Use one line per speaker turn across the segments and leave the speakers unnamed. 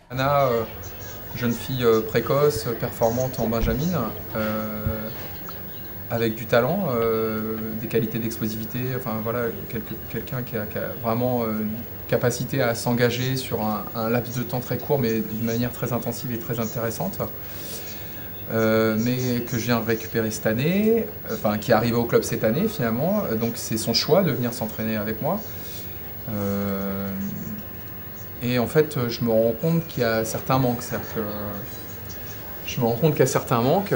Anna, jeune fille précoce, performante en benjamin, avec du talent, des qualités d'explosivité, enfin voilà, quelqu'un qui a vraiment une capacité à s'engager sur un laps de temps très court, mais d'une manière très intensive et très intéressante. Mais que je viens récupérer cette année, enfin qui est arrivé au club cette année finalement, donc c'est son choix de venir s'entraîner avec moi. Et en fait, je me rends compte qu'il y a certains manques, c'est-à-dire que je me rends compte qu'il y a certains manques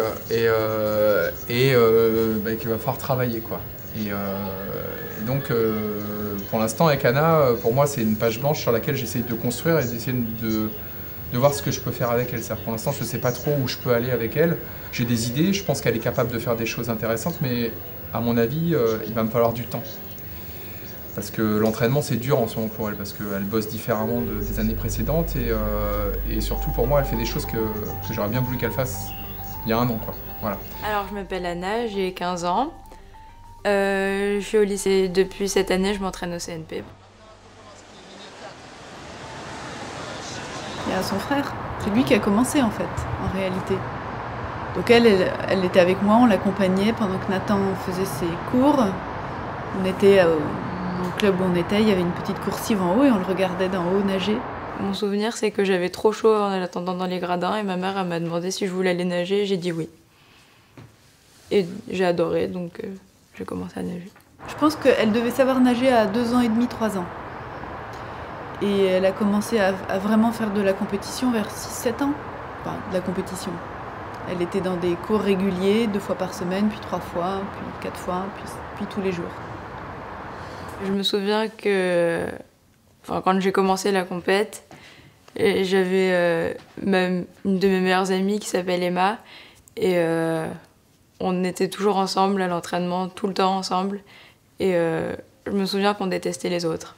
et qu'il va falloir travailler quoi. Et donc, pour l'instant, avec Anna, pour moi, c'est une page blanche sur laquelle j'essaie de construire et d'essayer de voir ce que je peux faire avec elle. Pour l'instant, je ne sais pas trop où je peux aller avec elle. J'ai des idées, je pense qu'elle est capable de faire des choses intéressantes, mais à mon avis, il va me falloir du temps. Parce que l'entraînement, c'est dur en ce moment pour elle, parce qu'elle bosse différemment des années précédentes et surtout pour moi, elle fait des choses que j'aurais bien voulu qu'elle fasse il y a un an, quoi. Voilà.
Alors, je m'appelle Anna, j'ai 15 ans. Je suis au lycée depuis cette année, je m'entraîne au CNP.
Il y a son frère. C'est lui qui a commencé en fait, en réalité. Donc elle était avec moi, on l'accompagnait pendant que Nathan faisait ses cours. On était au club où on était, il y avait une petite coursive en haut et on le regardait d'en haut nager.
Mon souvenir, c'est que j'avais trop chaud en attendant dans les gradins et ma mère elle m'a demandé si je voulais aller nager, j'ai dit oui. Et j'ai adoré, donc j'ai commencé à nager.
Je pense qu'elle devait savoir nager à 2 ans et demi, 3 ans. Et elle a commencé à vraiment faire de la compétition vers 6-7 ans. Enfin, de la compétition. Elle était dans des cours réguliers, 2 fois par semaine, puis 3 fois, puis 4 fois, puis tous les jours.
Je me souviens que quand j'ai commencé la compète, j'avais une de mes meilleures amies qui s'appelle Emma. Et on était toujours ensemble à l'entraînement, tout le temps ensemble. Et je me souviens qu'on détestait les autres.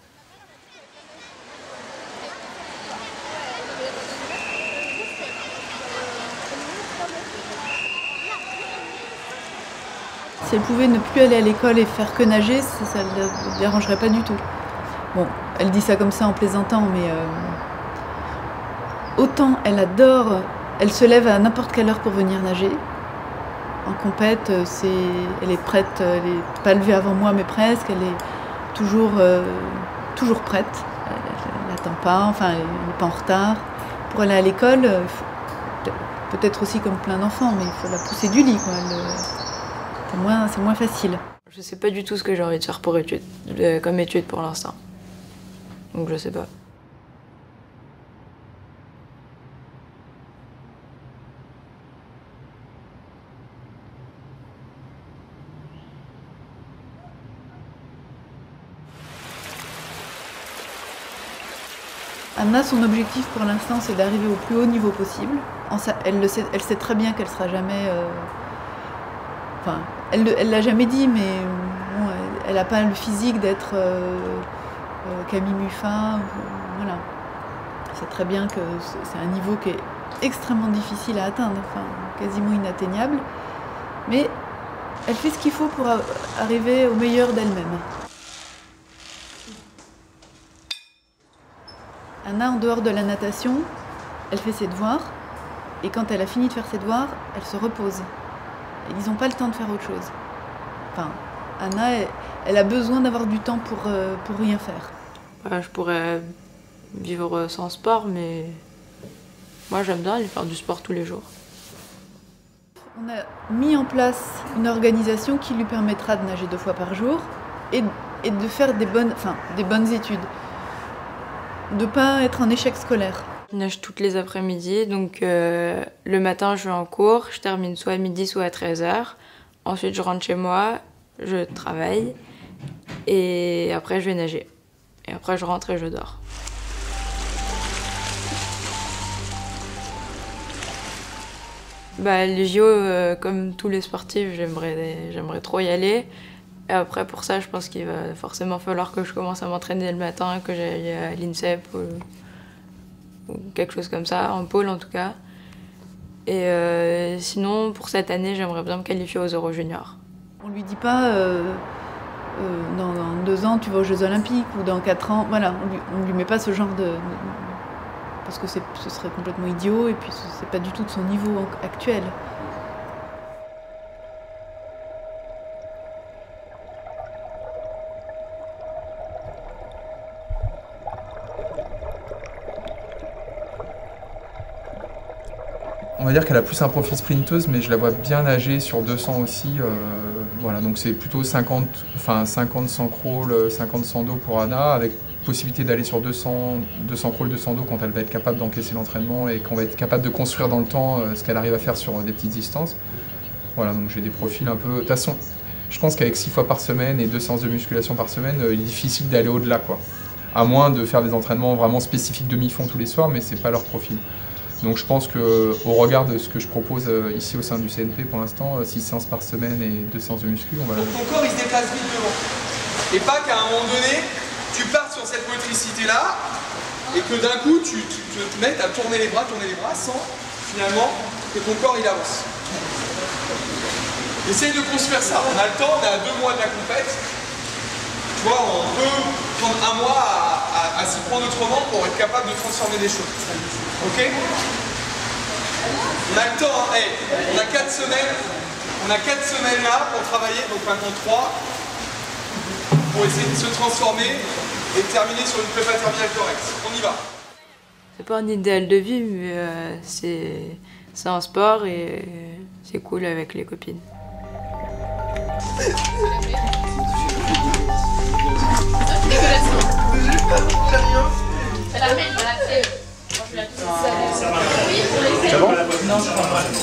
Si elle pouvait ne plus aller à l'école et faire que nager, ça ne la dérangerait pas du tout. Bon, elle dit ça comme ça en plaisantant, mais autant elle adore, elle se lève à n'importe quelle heure pour venir nager. En compète, elle est prête, elle n'est pas levée avant moi, mais presque, elle est toujours prête. Elle n'attend pas, enfin, elle n'est pas en retard. Pour aller à l'école, peut-être aussi comme plein d'enfants, mais il faut la pousser du lit, quoi. C'est moins facile.
Je sais pas du tout ce que j'ai envie de faire comme étude pour l'instant. Donc je sais pas.
Anna, son objectif pour l'instant, c'est d'arriver au plus haut niveau possible. Elle sait très bien qu'elle sera jamais... Enfin, elle l'a jamais dit, mais bon, elle n'a pas le physique d'être Camille Muffin. Voilà. Elle sait très bien que c'est un niveau qui est extrêmement difficile à atteindre, enfin, quasiment inatteignable. Mais elle fait ce qu'il faut pour arriver au meilleur d'elle-même. Anna, en dehors de la natation, elle fait ses devoirs. Et quand elle a fini de faire ses devoirs, elle se repose. Et ils n'ont pas le temps de faire autre chose. Enfin, Anna, elle a besoin d'avoir du temps pour rien faire.
Je pourrais vivre sans sport, mais moi j'aime bien aller faire du sport tous les jours.
On a mis en place une organisation qui lui permettra de nager 2 fois par jour et de faire des bonnes études. De ne pas être en échec scolaire.
Je nage toutes les après-midi, donc le matin je vais en cours, je termine soit à midi soit à 13h. Ensuite je rentre chez moi, je travaille et après je vais nager. Et après je rentre et je dors. Les JO, comme tous les sportifs, j'aimerais trop y aller. Et après pour ça je pense qu'il va forcément falloir que je commence à m'entraîner le matin, que j'aille à l'INSEP ou quelque chose comme ça, en pôle en tout cas. Et sinon, pour cette année, j'aimerais bien me qualifier aux Euro Juniors.
On lui dit pas dans 2 ans tu vas aux Jeux Olympiques ou dans 4 ans, voilà, on lui met pas ce genre de... parce que ce serait complètement idiot et puis c'est pas du tout de son niveau actuel.
On va dire qu'elle a plus un profil sprinteuse, mais je la vois bien nager sur 200 aussi. Voilà, donc c'est plutôt 50 100 crawl, 50 100 dos pour Anna, avec possibilité d'aller sur 200 crawl, 200 dos quand elle va être capable d'encaisser l'entraînement et qu'on va être capable de construire dans le temps ce qu'elle arrive à faire sur des petites distances. Voilà, donc j'ai des profils un peu... De toute façon, je pense qu'avec 6 fois par semaine et 2 séances de musculation par semaine, il est difficile d'aller au-delà, quoi. À moins de faire des entraînements vraiment spécifiques demi-fond tous les soirs, mais c'est pas leur profil. Donc je pense qu'au regard de ce que je propose ici au sein du CNP pour l'instant, 6 séances par semaine et 2 séances de muscu, on va...
Donc ton corps il se déplace vite devant. Et pas qu'à un moment donné, tu partes sur cette motricité-là et que d'un coup tu te mettes à tourner les bras sans finalement que ton corps il avance. Essaye de construire ça. On a le temps, on est à 2 mois de la compète. Tu vois, on peut prendre 1 mois à s'y prendre autrement pour être capable de transformer des choses. Ok? On a le temps, hein. Hey, on a 4 semaines. On a 4 semaines là pour travailler, donc maintenant 3, pour essayer de se transformer et terminer sur une prépa terminale correcte. On y va.
C'est pas un idéal de vie, mais c'est un sport et c'est cool avec les copines.
C'est bon?
Non, je crois pas.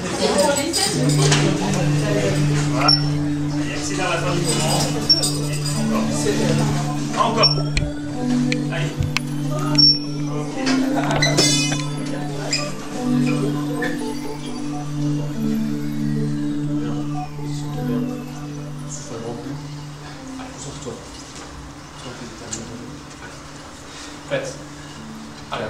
Voilà. Allez, accélère la fin du mouvement. Encore. Encore. Allez. Prête. Allez.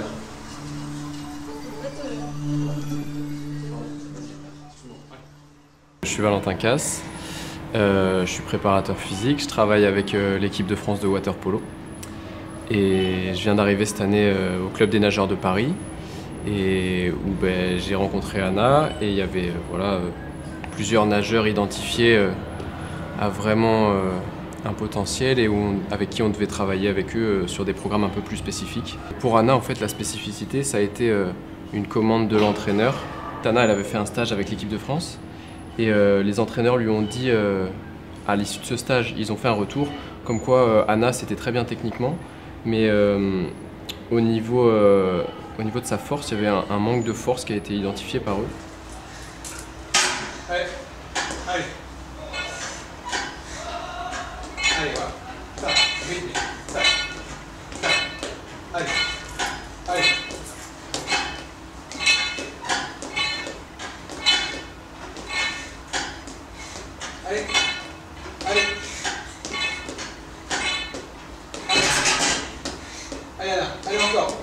Je suis Valentin Casse, je suis préparateur physique, je travaille avec l'équipe de France de water polo et je viens d'arriver cette année au Club des nageurs de Paris et où j'ai rencontré Anna et il y avait plusieurs nageurs identifiés à vraiment un potentiel et avec qui on devait travailler avec eux sur des programmes un peu plus spécifiques. Pour Anna, en fait, la spécificité, ça a été une commande de l'entraîneur. Anna, elle avait fait un stage avec l'équipe de France et les entraîneurs lui ont dit, à l'issue de ce stage, ils ont fait un retour, comme quoi Anna, c'était très bien techniquement, mais au niveau de sa force, il y avait un manque de force qui a été identifié par eux.
Allez. Allez. Allez, voilà. Ça, rythme. Ça. Ça. Allez. Allez. Allez. Allez. Allez, Anna. Allez, encore.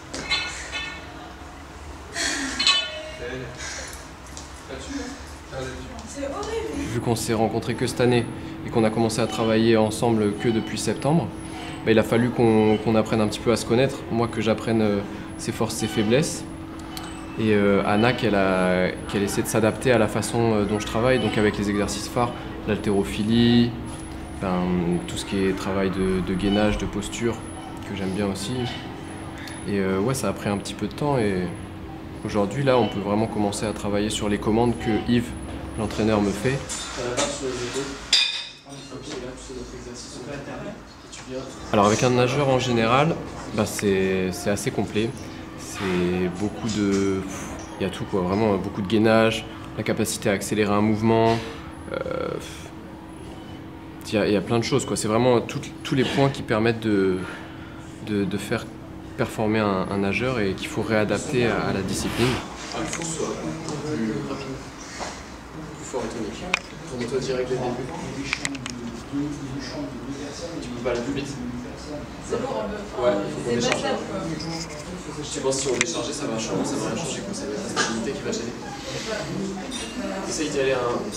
Vu qu'on s'est rencontrés que cette année et qu'on a commencé à travailler ensemble que depuis septembre, il a fallu qu'on apprenne un petit peu à se connaître. Moi, que j'apprenne ses forces, ses faiblesses. Et Anna, qu'elle essaie de s'adapter à la façon dont je travaille, donc avec les exercices phares, l'haltérophilie, tout ce qui est travail de gainage, de posture, que j'aime bien aussi. Et ouais, ça a pris un petit peu de temps et aujourd'hui, là, on peut vraiment commencer à travailler sur les commandes que Yves, l'entraîneur, me fait. Alors avec un nageur en général, c'est assez complet. C'est beaucoup de... Il y a tout, quoi, vraiment beaucoup de gainage, la capacité à accélérer un mouvement. Il y a plein de choses, quoi. C'est vraiment tous les points qui permettent de faire performer un nageur et qu'il faut réadapter à la discipline.
Il faut que ce soit plus rapide, plus fort et tonique. Tourne-toi direct dès le début. Tu peux pas aller plus vite.
C'est lourd un peu.
Ouais, il faut qu'on décharge.
Je
pense que si on déchargeait, ça va rien changer, ça va être la stabilité qui va gêner. Essaye d'y aller à un...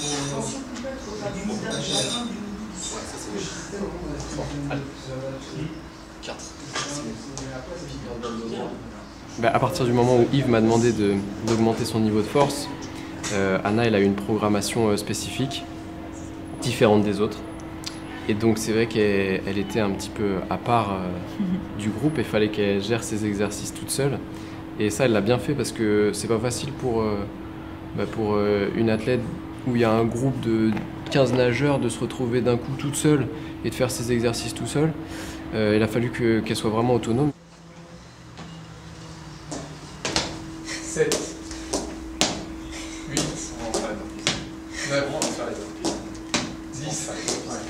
Ouais, ça c'est mieux. Allez. 4. C'est mieux. Puis garde le dos droit.
À partir du moment où Yves m'a demandé d'augmenter son niveau de force, Anna elle a eu une programmation spécifique, différente des autres. Et donc c'est vrai qu'elle était un petit peu à part du groupe, il fallait qu'elle gère ses exercices toute seule. Et ça elle l'a bien fait parce que c'est pas facile pour une athlète où il y a un groupe de 15 nageurs de se retrouver d'un coup toute seule et de faire ses exercices tout seul. Il a fallu qu'elle soit vraiment autonome.
7, 8, 9, 10,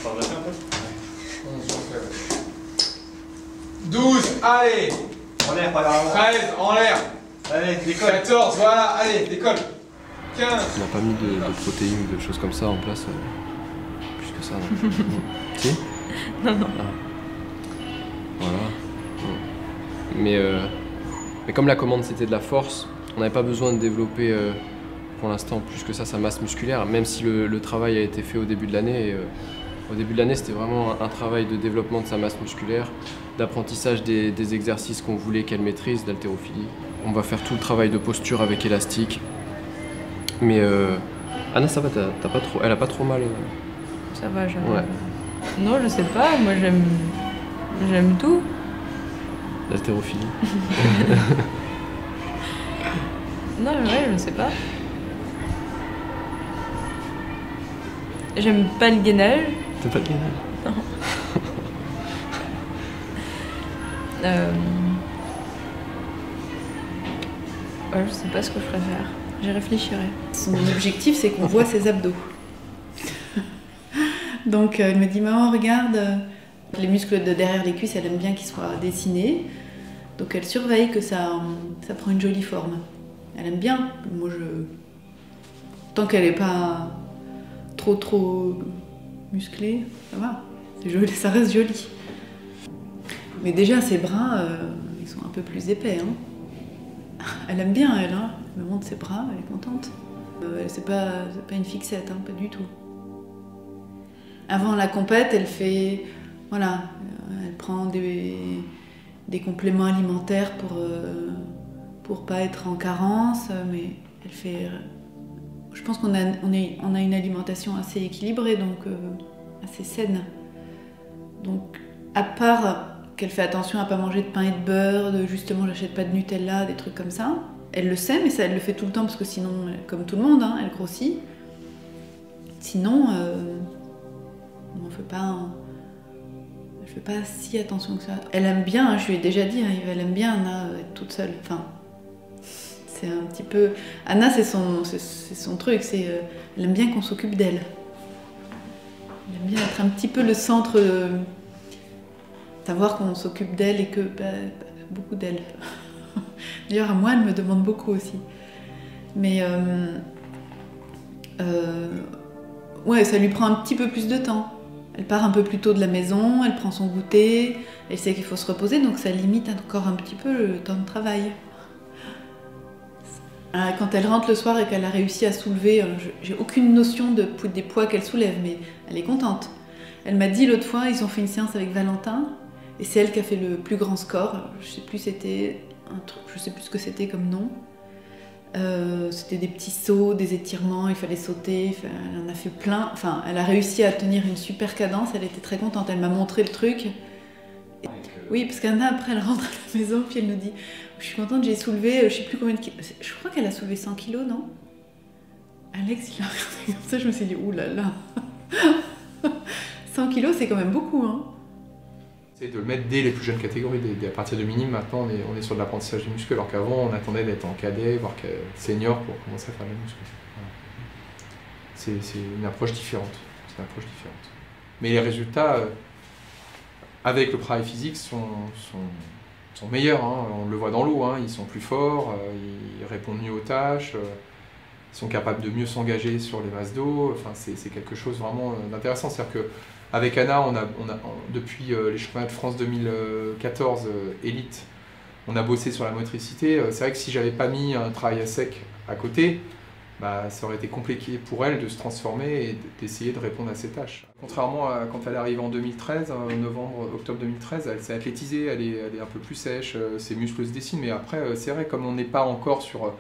12, allez,
En l'air, pas là.
13, en l'air,
Allez, décolle.
14, voilà, allez, décolle, 15.
On n'a pas mis de protéines ou de choses comme ça en place. Plus que ça, non. Si ?
Non, non.
Ah. Voilà. Mais comme la commande c'était de la force, on n'avait pas besoin de développer pour l'instant plus que ça sa masse musculaire, même si le travail a été fait au début de l'année. Au début de l'année, c'était vraiment un travail de développement de sa masse musculaire, d'apprentissage des exercices qu'on voulait qu'elle maîtrise, d'haltérophilie. On va faire tout le travail de posture avec élastique. Mais Anna, ça va, elle a pas trop mal.
Ça va, j'aime.
Ouais.
Non, je sais pas, moi j'aime tout.
L'haltérophilie.
Non, ouais, je sais pas. J'aime pas le gainage.
T'as pas de gainage ?
Non. Ouais, je sais pas ce que je préfère. J'y réfléchirai.
Son objectif, c'est qu'on voit ses abdos. Donc elle me dit, maman, regarde, les muscles de derrière les cuisses, elle aime bien qu'ils soient dessinés. Donc elle surveille que ça prend une jolie forme. Elle aime bien. Moi, tant qu'elle n'est pas trop musclée, ça va. C'est joli, ça reste joli. Mais déjà, ses bras, ils sont un peu plus épais. Hein. Elle aime bien, elle. Hein. Elle me montre ses bras, elle est contente. C'est pas une fixette, hein, pas du tout. Avant la compète, elle fait... Voilà, elle prend des compléments alimentaires pour pas être en carence, mais elle fait... Je pense qu'on a une alimentation assez équilibrée, donc assez saine. Donc, à part qu'elle fait attention à pas manger de pain et de beurre, justement j'achète pas de Nutella, des trucs comme ça, elle le sait, mais ça, elle le fait tout le temps parce que sinon, comme tout le monde, hein, elle grossit. Sinon, on fait pas... Je fais pas si attention que ça. Elle aime bien, hein, je lui ai déjà dit, hein, elle aime bien Anna être toute seule. Enfin, c'est un petit peu... Anna, c'est son truc, elle aime bien qu'on s'occupe d'elle. Elle aime bien être un petit peu le centre, savoir qu'on s'occupe d'elle et que... beaucoup d'elle. D'ailleurs, à moi, elle me demande beaucoup aussi. Mais... ouais, ça lui prend un petit peu plus de temps. Elle part un peu plus tôt de la maison, elle prend son goûter, elle sait qu'il faut se reposer, donc ça limite encore un petit peu le temps de travail. Quand elle rentre le soir et qu'elle a réussi à soulever, j'ai aucune notion des poids qu'elle soulève, mais elle est contente. Elle m'a dit l'autre fois, ils ont fait une séance avec Valentin, et c'est elle qui a fait le plus grand score. Alors, je sais plus ce que c'était comme nom. C'était des petits sauts, des étirements, il fallait sauter, elle en a fait plein. Enfin, elle a réussi à tenir une super cadence, elle était très contente, elle m'a montré le truc. Oui, parce qu'Anna, après, elle rentre à la maison, puis elle nous dit « Je suis contente, j'ai soulevé, je sais plus combien de kilos. » Je crois qu'elle a soulevé 100 kilos, non ? Alex, il a regardé comme ça, je me suis dit « Ouh là là !» 100 kilos, c'est quand même beaucoup, hein.
C'est de le mettre dès les plus jeunes catégories, à partir de minime, maintenant on est sur de l'apprentissage du muscle, alors qu'avant on attendait d'être en cadet, voire senior pour commencer à faire les muscles. Voilà. C'est une approche différente. Mais les résultats, avec le travail physique, sont meilleurs. Hein. On le voit dans l'eau, hein. Ils sont plus forts, ils répondent mieux aux tâches, ils sont capables de mieux s'engager sur les masses d'eau. Enfin, c'est quelque chose vraiment d'intéressant. C'est-à-dire que avec Anna, depuis les championnats de France 2014 élite, on a bossé sur la motricité. C'est vrai que si j'avais pas mis un travail à sec à côté, bah, ça aurait été compliqué pour elle de se transformer et d'essayer de répondre à ses tâches. Contrairement à quand elle est arrivée en 2013, en octobre 2013, elle s'est athlétisée, elle est un peu plus sèche, ses muscles se dessinent, mais après, c'est vrai, comme on n'est pas encore sur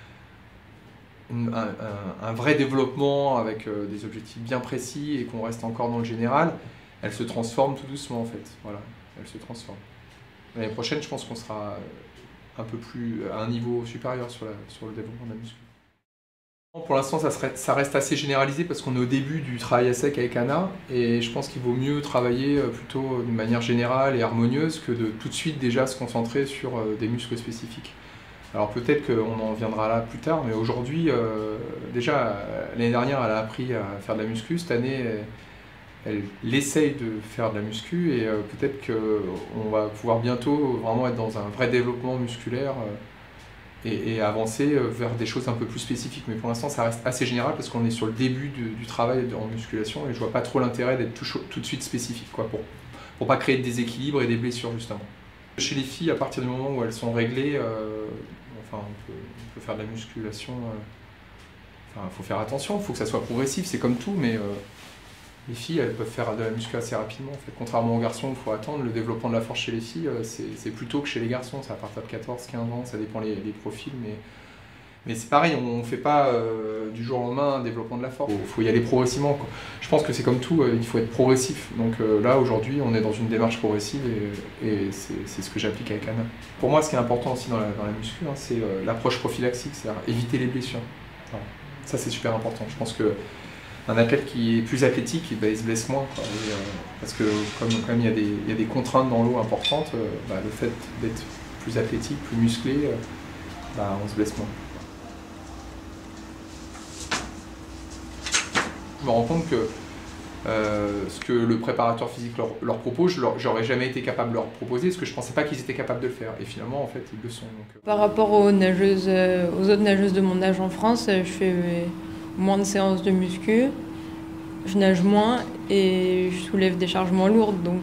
un vrai développement avec des objectifs bien précis et qu'on reste encore dans le général, elle se transforme tout doucement en fait. Voilà, elle se transforme. L'année prochaine, je pense qu'on sera un peu plus à un niveau supérieur sur le développement de la muscu. Pour l'instant, ça reste assez généralisé parce qu'on est au début du travail à sec avec Anna et je pense qu'il vaut mieux travailler plutôt d'une manière générale et harmonieuse que de tout de suite déjà se concentrer sur des muscles spécifiques. Alors peut-être qu'on en viendra là plus tard, mais aujourd'hui, déjà l'année dernière, elle a appris à faire de la muscu. Cette année, elle essaye de faire de la muscu et peut-être qu'on va pouvoir bientôt vraiment être dans un vrai développement musculaire et avancer vers des choses un peu plus spécifiques. Mais pour l'instant, ça reste assez général parce qu'on est sur le début du travail en musculation et je vois pas trop l'intérêt d'être tout de suite spécifique, quoi, pour pas créer de déséquilibre et des blessures justement. Chez les filles, à partir du moment où elles sont réglées, enfin, on peut faire de la musculation. Enfin, faut faire attention, il faut que ça soit progressif, c'est comme tout, mais les filles, elles peuvent faire de la muscu assez rapidement. En fait. Contrairement aux garçons, il faut attendre. Le développement de la force chez les filles, c'est plus tôt que chez les garçons. C'est à partir de 14-15 ans, ça dépend les profils. Mais c'est pareil, on ne fait pas du jour au lendemain un développement de la force. Il faut y aller progressivement, quoi. Je pense que c'est comme tout, il faut être progressif. Donc là, aujourd'hui, on est dans une démarche progressive et c'est ce que j'applique avec Anna. Pour moi, ce qui est important aussi dans la muscu, hein, c'est l'approche prophylaxique, c'est-à-dire éviter les blessures. Enfin, ça, c'est super important. Je pense qu'un athlète qui est plus athlétique, il se blesse moins. Quoi. Parce que comme il y a des contraintes dans l'eau importantes, le fait d'être plus athlétique, plus musclé, on se blesse moins. Je me rends compte que ce que le préparateur physique leur propose, j'aurais jamais été capable de leur proposer parce que je pensais pas qu'ils étaient capables de le faire. Et finalement, en fait, ils le sont. Donc.
Par rapport aux autres nageuses de mon âge en France, je fais moins de séances de muscu, je nage moins et je soulève des charges moins lourdes. Donc,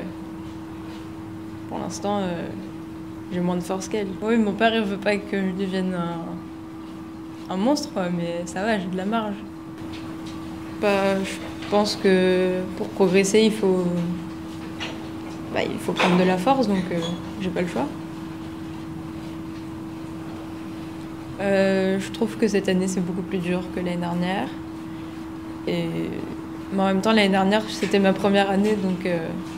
pour l'instant, j'ai moins de force qu'elle. Oui, mon père, il veut pas que je devienne un monstre, quoi, mais ça va, j'ai de la marge. Je pense que pour progresser, il faut prendre de la force, donc j'ai pas le choix. Je trouve que cette année, c'est beaucoup plus dur que l'année dernière. Mais en même temps, l'année dernière, c'était ma première année, donc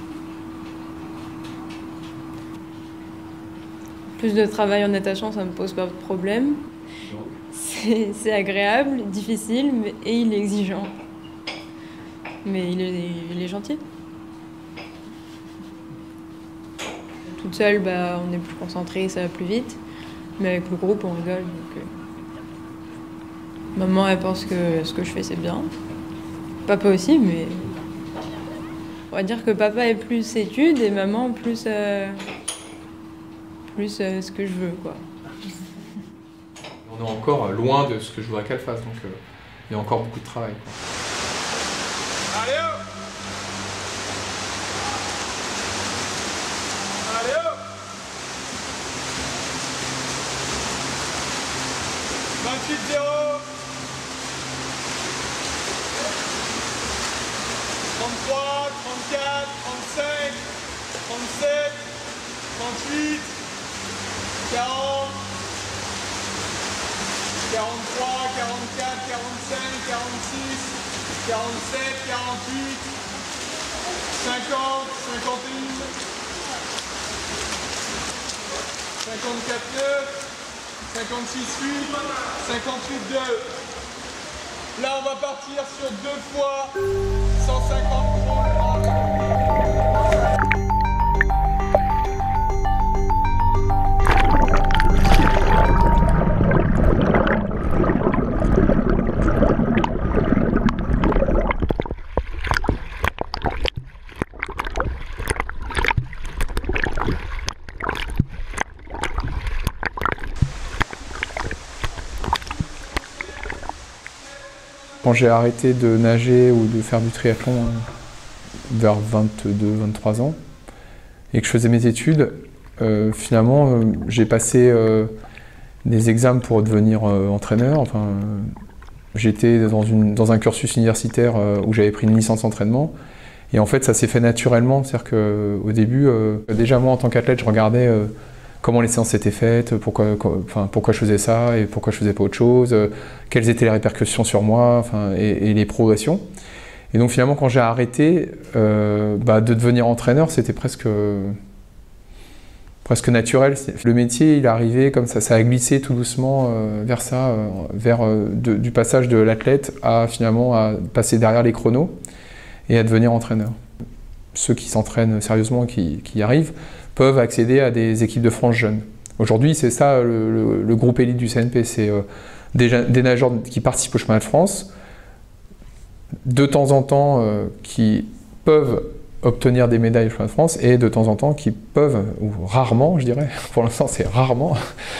plus de travail en natation, ça me pose pas de problème. C'est agréable, difficile, et il est exigeant. Mais il est gentil. Toute seule, on est plus concentré, ça va plus vite. Mais avec le groupe, on rigole. Donc, maman, elle pense que ce que je fais, c'est bien. Papa aussi, mais on va dire que papa est plus études et maman plus ce que je veux, quoi.
On est encore loin de ce que je voudrais qu'elle fasse, donc il y a encore beaucoup de travail, quoi.
Allez hop! Allez hop! 28-0! 33, 34, 35, 37, 38, 40, 43, 44, 45, 46, 47, 48, 50, 51, 54, 9, 56, 8, 58, 2. Là, on va partir sur 2 fois 150 gros.
Quand j'ai arrêté de nager ou de faire du triathlon vers 22-23 ans et que je faisais mes études, finalement j'ai passé des examens pour devenir entraîneur. Enfin, J'étais dans un cursus universitaire où j'avais pris une licence d'entraînement. Et en fait, ça s'est fait naturellement. C'est-à-dire qu'au début, déjà moi en tant qu'athlète, je regardais comment les séances étaient faites, pourquoi je faisais ça et pourquoi je faisais pas autre chose, quelles étaient les répercussions sur moi, et les progressions. Et donc finalement, quand j'ai arrêté de devenir entraîneur, c'était presque naturel. Le métier, il est arrivé comme ça a glissé tout doucement vers ça, du passage de l'athlète à finalement à passer derrière les chronos et à devenir entraîneur. Ceux qui s'entraînent sérieusement, qui y arrivent, peuvent accéder à des équipes de France jeunes. Aujourd'hui, c'est ça le groupe élite du CNP, c'est des nageurs qui participent au chemin de France, de temps en temps qui peuvent obtenir des médailles au chemin de France et de temps en temps qui peuvent, ou rarement je dirais, pour l'instant c'est rarement,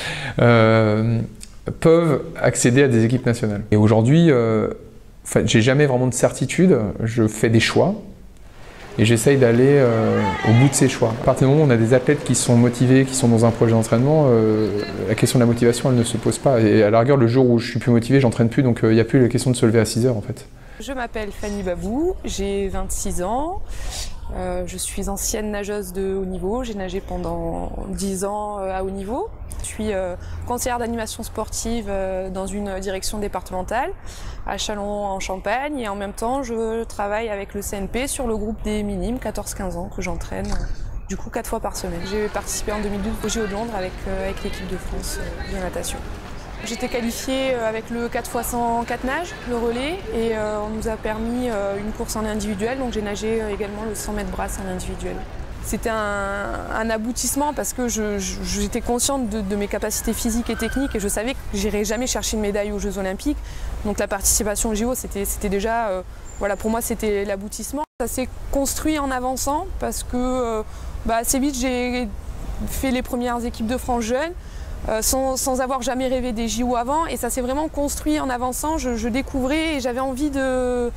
peuvent accéder à des équipes nationales. Et aujourd'hui, j'ai jamais vraiment de certitude, je fais des choix et j'essaye d'aller au bout de ces choix. À partir du moment où on a des athlètes qui sont motivés, qui sont dans un projet d'entraînement, la question de la motivation elle ne se pose pas. Et à la rigueur, le jour où je suis plus motivé, j'entraîne plus, donc il n'y a plus la question de se lever à 6 heures en fait.
Je m'appelle Fanny Babou, j'ai 26 ans, je suis ancienne nageuse de haut niveau, j'ai nagé pendant 10 ans à haut niveau. Je suis conseillère d'animation sportive dans une direction départementale à Châlons en Champagne et en même temps je travaille avec le CNP sur le groupe des minimes 14-15 ans que j'entraîne du coup 4 fois par semaine. J'ai participé en 2012 au JO de Londres avec l'équipe de France de natation. J'étais qualifiée avec le 4x100 4 nages, le relais, et on nous a permis une course en individuel, donc j'ai nagé également le 100 mètres brasse en individuel. C'était un aboutissement parce que j'étais consciente de mes capacités physiques et techniques et je savais que j'irais jamais chercher une médaille aux Jeux Olympiques. Donc la participation aux JO, c'était déjà, voilà, pour moi c'était l'aboutissement. Ça s'est construit en avançant parce que assez vite j'ai fait les premières équipes de France jeunes. Sans avoir jamais rêvé des JO avant, et ça s'est vraiment construit en avançant. Je découvrais et j'avais envie d'aller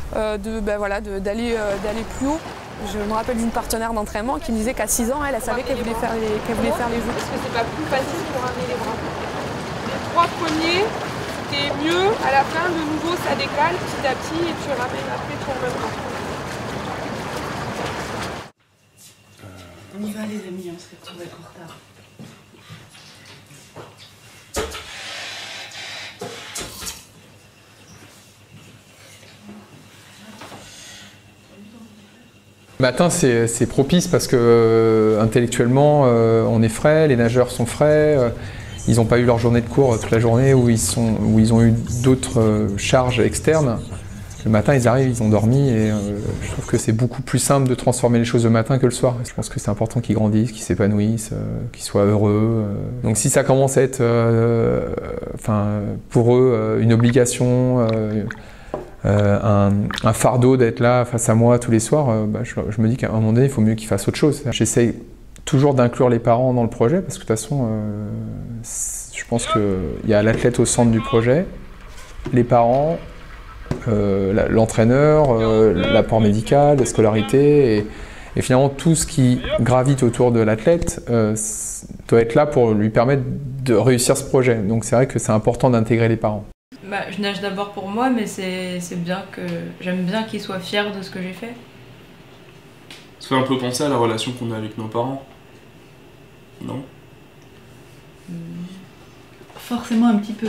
plus haut. Je me rappelle d'une partenaire d'entraînement qui me disait qu'à 6 ans, elle savait qu'elle voulait faire les Jeux.
Est-ce que c'est pas plus facile pour ramener les bras? Les 3 premiers, c'était mieux. À la fin, de nouveau, ça décale petit à petit et tu ramènes après tout en même temps.
On y va les amis, on se retrouve avec en retard.
Le matin, c'est propice parce que intellectuellement, on est frais, les nageurs sont frais, ils n'ont pas eu leur journée de cours toute la journée où ils ont eu d'autres charges externes. Le matin, ils arrivent, ils ont dormi et je trouve que c'est beaucoup plus simple de transformer les choses le matin que le soir. Je pense que c'est important qu'ils grandissent, qu'ils s'épanouissent, qu'ils soient heureux. Donc si ça commence à être pour eux une obligation, un fardeau d'être là face à moi tous les soirs, je me dis qu'à un moment donné, il faut mieux qu'ils fassent autre chose. J'essaye toujours d'inclure les parents dans le projet parce que de toute façon, je pense qu'il y a l'athlète au centre du projet, les parents, l'entraîneur, l'apport médical, la scolarité et finalement tout ce qui gravite autour de l'athlète doit être là pour lui permettre de réussir ce projet. Donc c'est vrai que c'est important d'intégrer les parents.
Je nage d'abord pour moi, mais c'est bien que j'aime bien qu'ils soient fiers de ce que j'ai fait.
Ça fait un peu penser à la relation qu'on a avec nos parents, non?
Forcément un petit peu.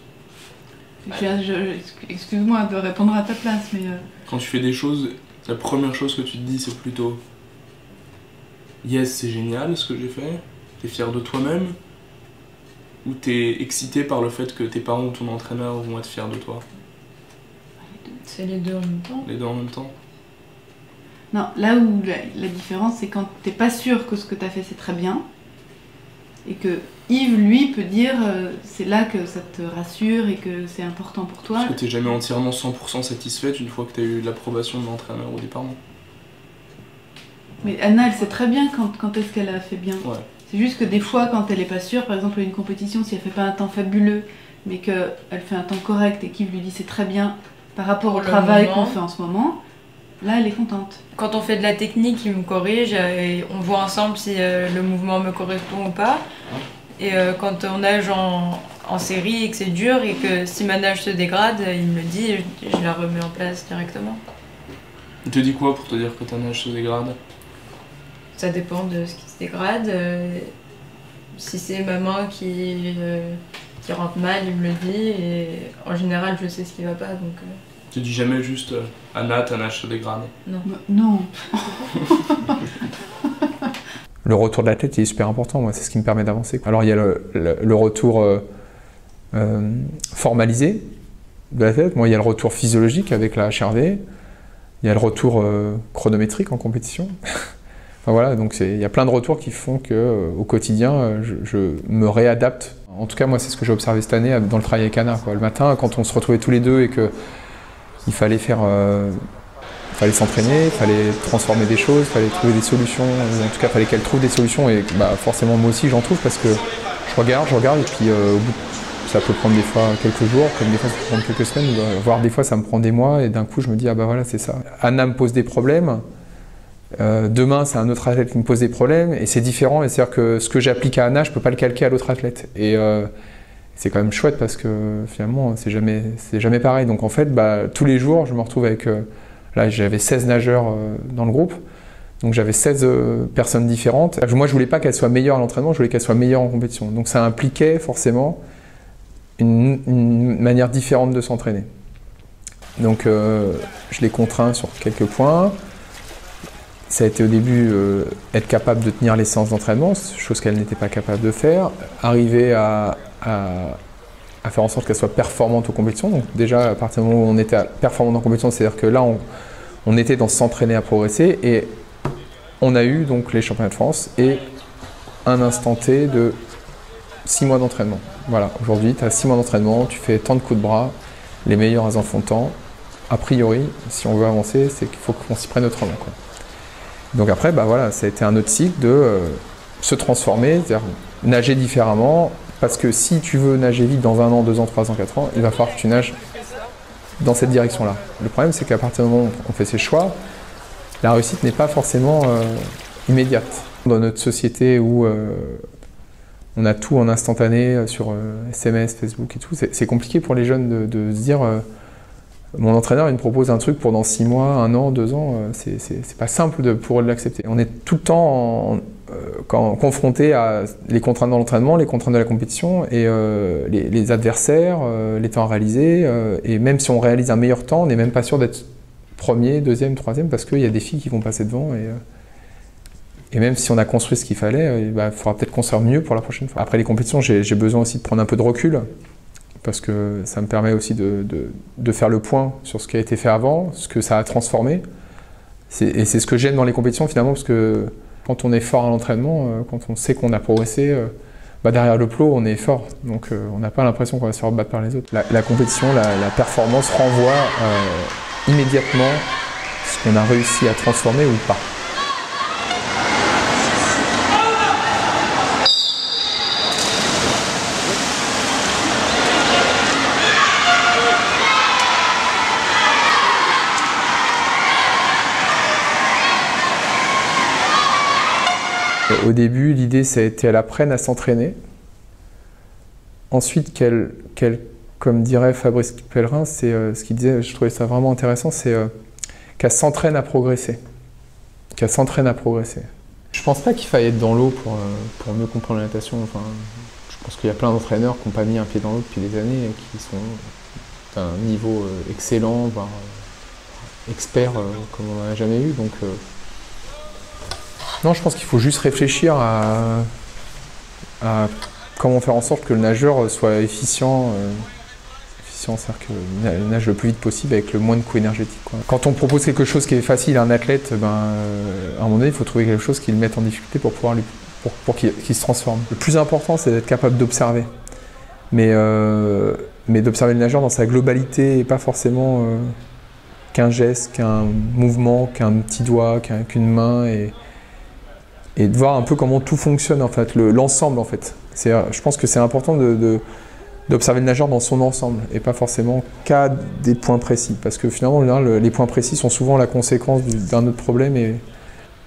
Excuse-moi de répondre à ta place, mais...
Quand tu fais des choses, la première chose que tu te dis, c'est plutôt « Yes, c'est génial ce que j'ai fait », t'es fier de toi-même, ou t'es excité par le fait que tes parents ou ton entraîneur vont être fiers de toi?
C'est les deux en même temps.
Les deux en même temps.
Non, là où la différence, c'est quand t'es pas sûr que ce que t'as fait c'est très bien, et que Yves, lui, peut dire c'est là que ça te rassure et que c'est important pour toi.
Parce que t'es jamais entièrement 100% satisfaite une fois que t'as eu l'approbation de l'entraîneur ou des parents.
Mais Anna, elle sait très bien quand est-ce qu'elle a fait bien.
Ouais.
C'est juste que des fois, quand elle est pas sûre, par exemple à une compétition, si elle fait pas un temps fabuleux, mais qu'elle fait un temps correct et qu'Yves lui dit c'est très bien par rapport au travail qu'on fait en ce moment, là elle est contente.
Quand on fait de la technique, il me corrige et on voit ensemble si le mouvement me correspond ou pas. Et quand on nage en série et que c'est dur et que si ma nage se dégrade, il me le dit et je la remets en place directement.
Il te dit quoi pour te dire que ta nage se dégrade?
Ça dépend de ce qui se dégrade. Si c'est ma main qui rentre mal, il me le dit et en général je sais ce qui va pas. Donc,
Tu dis jamais juste Anna, ta nage se dégrade?
Non.
Non.
Le retour de l'athlète est super important, moi, c'est ce qui me permet d'avancer. Alors il y a le retour formalisé de l'athlète, moi il y a le retour physiologique avec la HRV, il y a le retour chronométrique en compétition. Enfin voilà, donc il y a plein de retours qui font qu'au quotidien, je me réadapte. En tout cas, moi c'est ce que j'ai observé cette année dans le travail avec Anna, quoi. Le matin, quand on se retrouvait tous les deux et qu'il fallait faire... Il fallait s'entraîner, il fallait transformer des choses, il fallait trouver des solutions, en tout cas il fallait qu'elle trouve des solutions et forcément moi aussi j'en trouve parce que je regarde et puis au bout ça peut prendre des fois quelques jours, comme des fois ça peut prendre quelques semaines, voire des fois ça me prend des mois et d'un coup je me dis ah bah voilà c'est ça. Anna me pose des problèmes, demain c'est un autre athlète qui me pose des problèmes et c'est différent et c'est-à-dire que ce que j'applique à Anna je peux pas le calquer à l'autre athlète et c'est quand même chouette parce que finalement c'est jamais pareil donc en fait tous les jours je me retrouve avec là, j'avais 16 nageurs dans le groupe, donc j'avais 16 personnes différentes. Moi, je voulais pas qu'elles soient meilleures à l'entraînement, je voulais qu'elles soient meilleures en compétition. Donc ça impliquait forcément une manière différente de s'entraîner. Donc je les contrains sur quelques points. Ça a été au début être capable de tenir les séances d'entraînement, chose qu'elle n'était pas capable de faire. Arriver à faire en sorte qu'elle soit performante aux compétitions. Donc déjà, à partir du moment où on était performante en compétition, c'est-à-dire que là, on était dans s'entraîner à progresser et on a eu donc les championnats de France et un instant T de 6 mois d'entraînement. Voilà, aujourd'hui, tu as 6 mois d'entraînement, tu fais tant de coups de bras, les meilleurs elles en font tant. A priori, si on veut avancer, c'est qu'il faut qu'on s'y prenne autrement, quoi. Donc après, voilà, ça a été un autre cycle de se transformer, c'est-à-dire nager différemment. Parce que si tu veux nager vite dans 1 an, 2 ans, 3 ans, 4 ans, il va falloir que tu nages dans cette direction-là. Le problème, c'est qu'à partir du moment où on fait ses choix, la réussite n'est pas forcément immédiate. Dans notre société où on a tout en instantané sur SMS, Facebook et tout, c'est compliqué pour les jeunes de se dire mon entraîneur il me propose un truc pour dans 6 mois, 1 an, 2 ans, c'est pas simple pour eux de l'accepter. On est tout le temps confronté à les contraintes dans l'entraînement, les contraintes de la compétition et les adversaires, les temps à réaliser. Et même si on réalise un meilleur temps, on n'est même pas sûr d'être premier, deuxième, troisième parce qu'il y a des filles qui vont passer devant. Et même si on a construit ce qu'il fallait, il faudra peut-être construire mieux pour la prochaine fois. Après les compétitions, j'ai besoin aussi de prendre un peu de recul parce que ça me permet aussi de faire le point sur ce qui a été fait avant, ce que ça a transformé. Et c'est ce que j'aime dans les compétitions finalement parce que quand on est fort à l'entraînement, quand on sait qu'on a progressé, derrière le plot, on est fort. Donc on n'a pas l'impression qu'on va se faire battre par les autres. La compétition, la performance renvoie immédiatement ce qu'on a réussi à transformer ou pas. Au début, l'idée, ça a été qu'elle apprenne à s'entraîner. Ensuite, qu'elle, comme dirait Fabrice Pellerin, c'est ce qu'il disait, je trouvais ça vraiment intéressant, c'est qu'elle s'entraîne à progresser. Qu'elle s'entraîne à progresser. Je pense pas qu'il faille être dans l'eau pour mieux comprendre la natation. Enfin, je pense qu'il y a plein d'entraîneurs qui n'ont pas mis un pied dans l'eau depuis des années et qui sont d'un niveau excellent, voire expert comme on n'en a jamais eu. Donc, non, je pense qu'il faut juste réfléchir à comment faire en sorte que le nageur soit efficient. C'est-à-dire qu'il nage le plus vite possible avec le moins de coûts énergétiques, quoi. Quand on propose quelque chose qui est facile à un athlète, à un moment donné, il faut trouver quelque chose qui le mette en difficulté pour pouvoir pour qu'il se transforme. Le plus important, c'est d'être capable d'observer. Mais d'observer le nageur dans sa globalité et pas forcément qu'un geste, qu'un mouvement, qu'un petit doigt, qu'une main. Et de voir un peu comment tout fonctionne, en fait, l'ensemble, en fait. Je pense que c'est important d'observer le nageur dans son ensemble et pas forcément qu'à des points précis. Parce que finalement, les points précis sont souvent la conséquence d'un autre problème. Et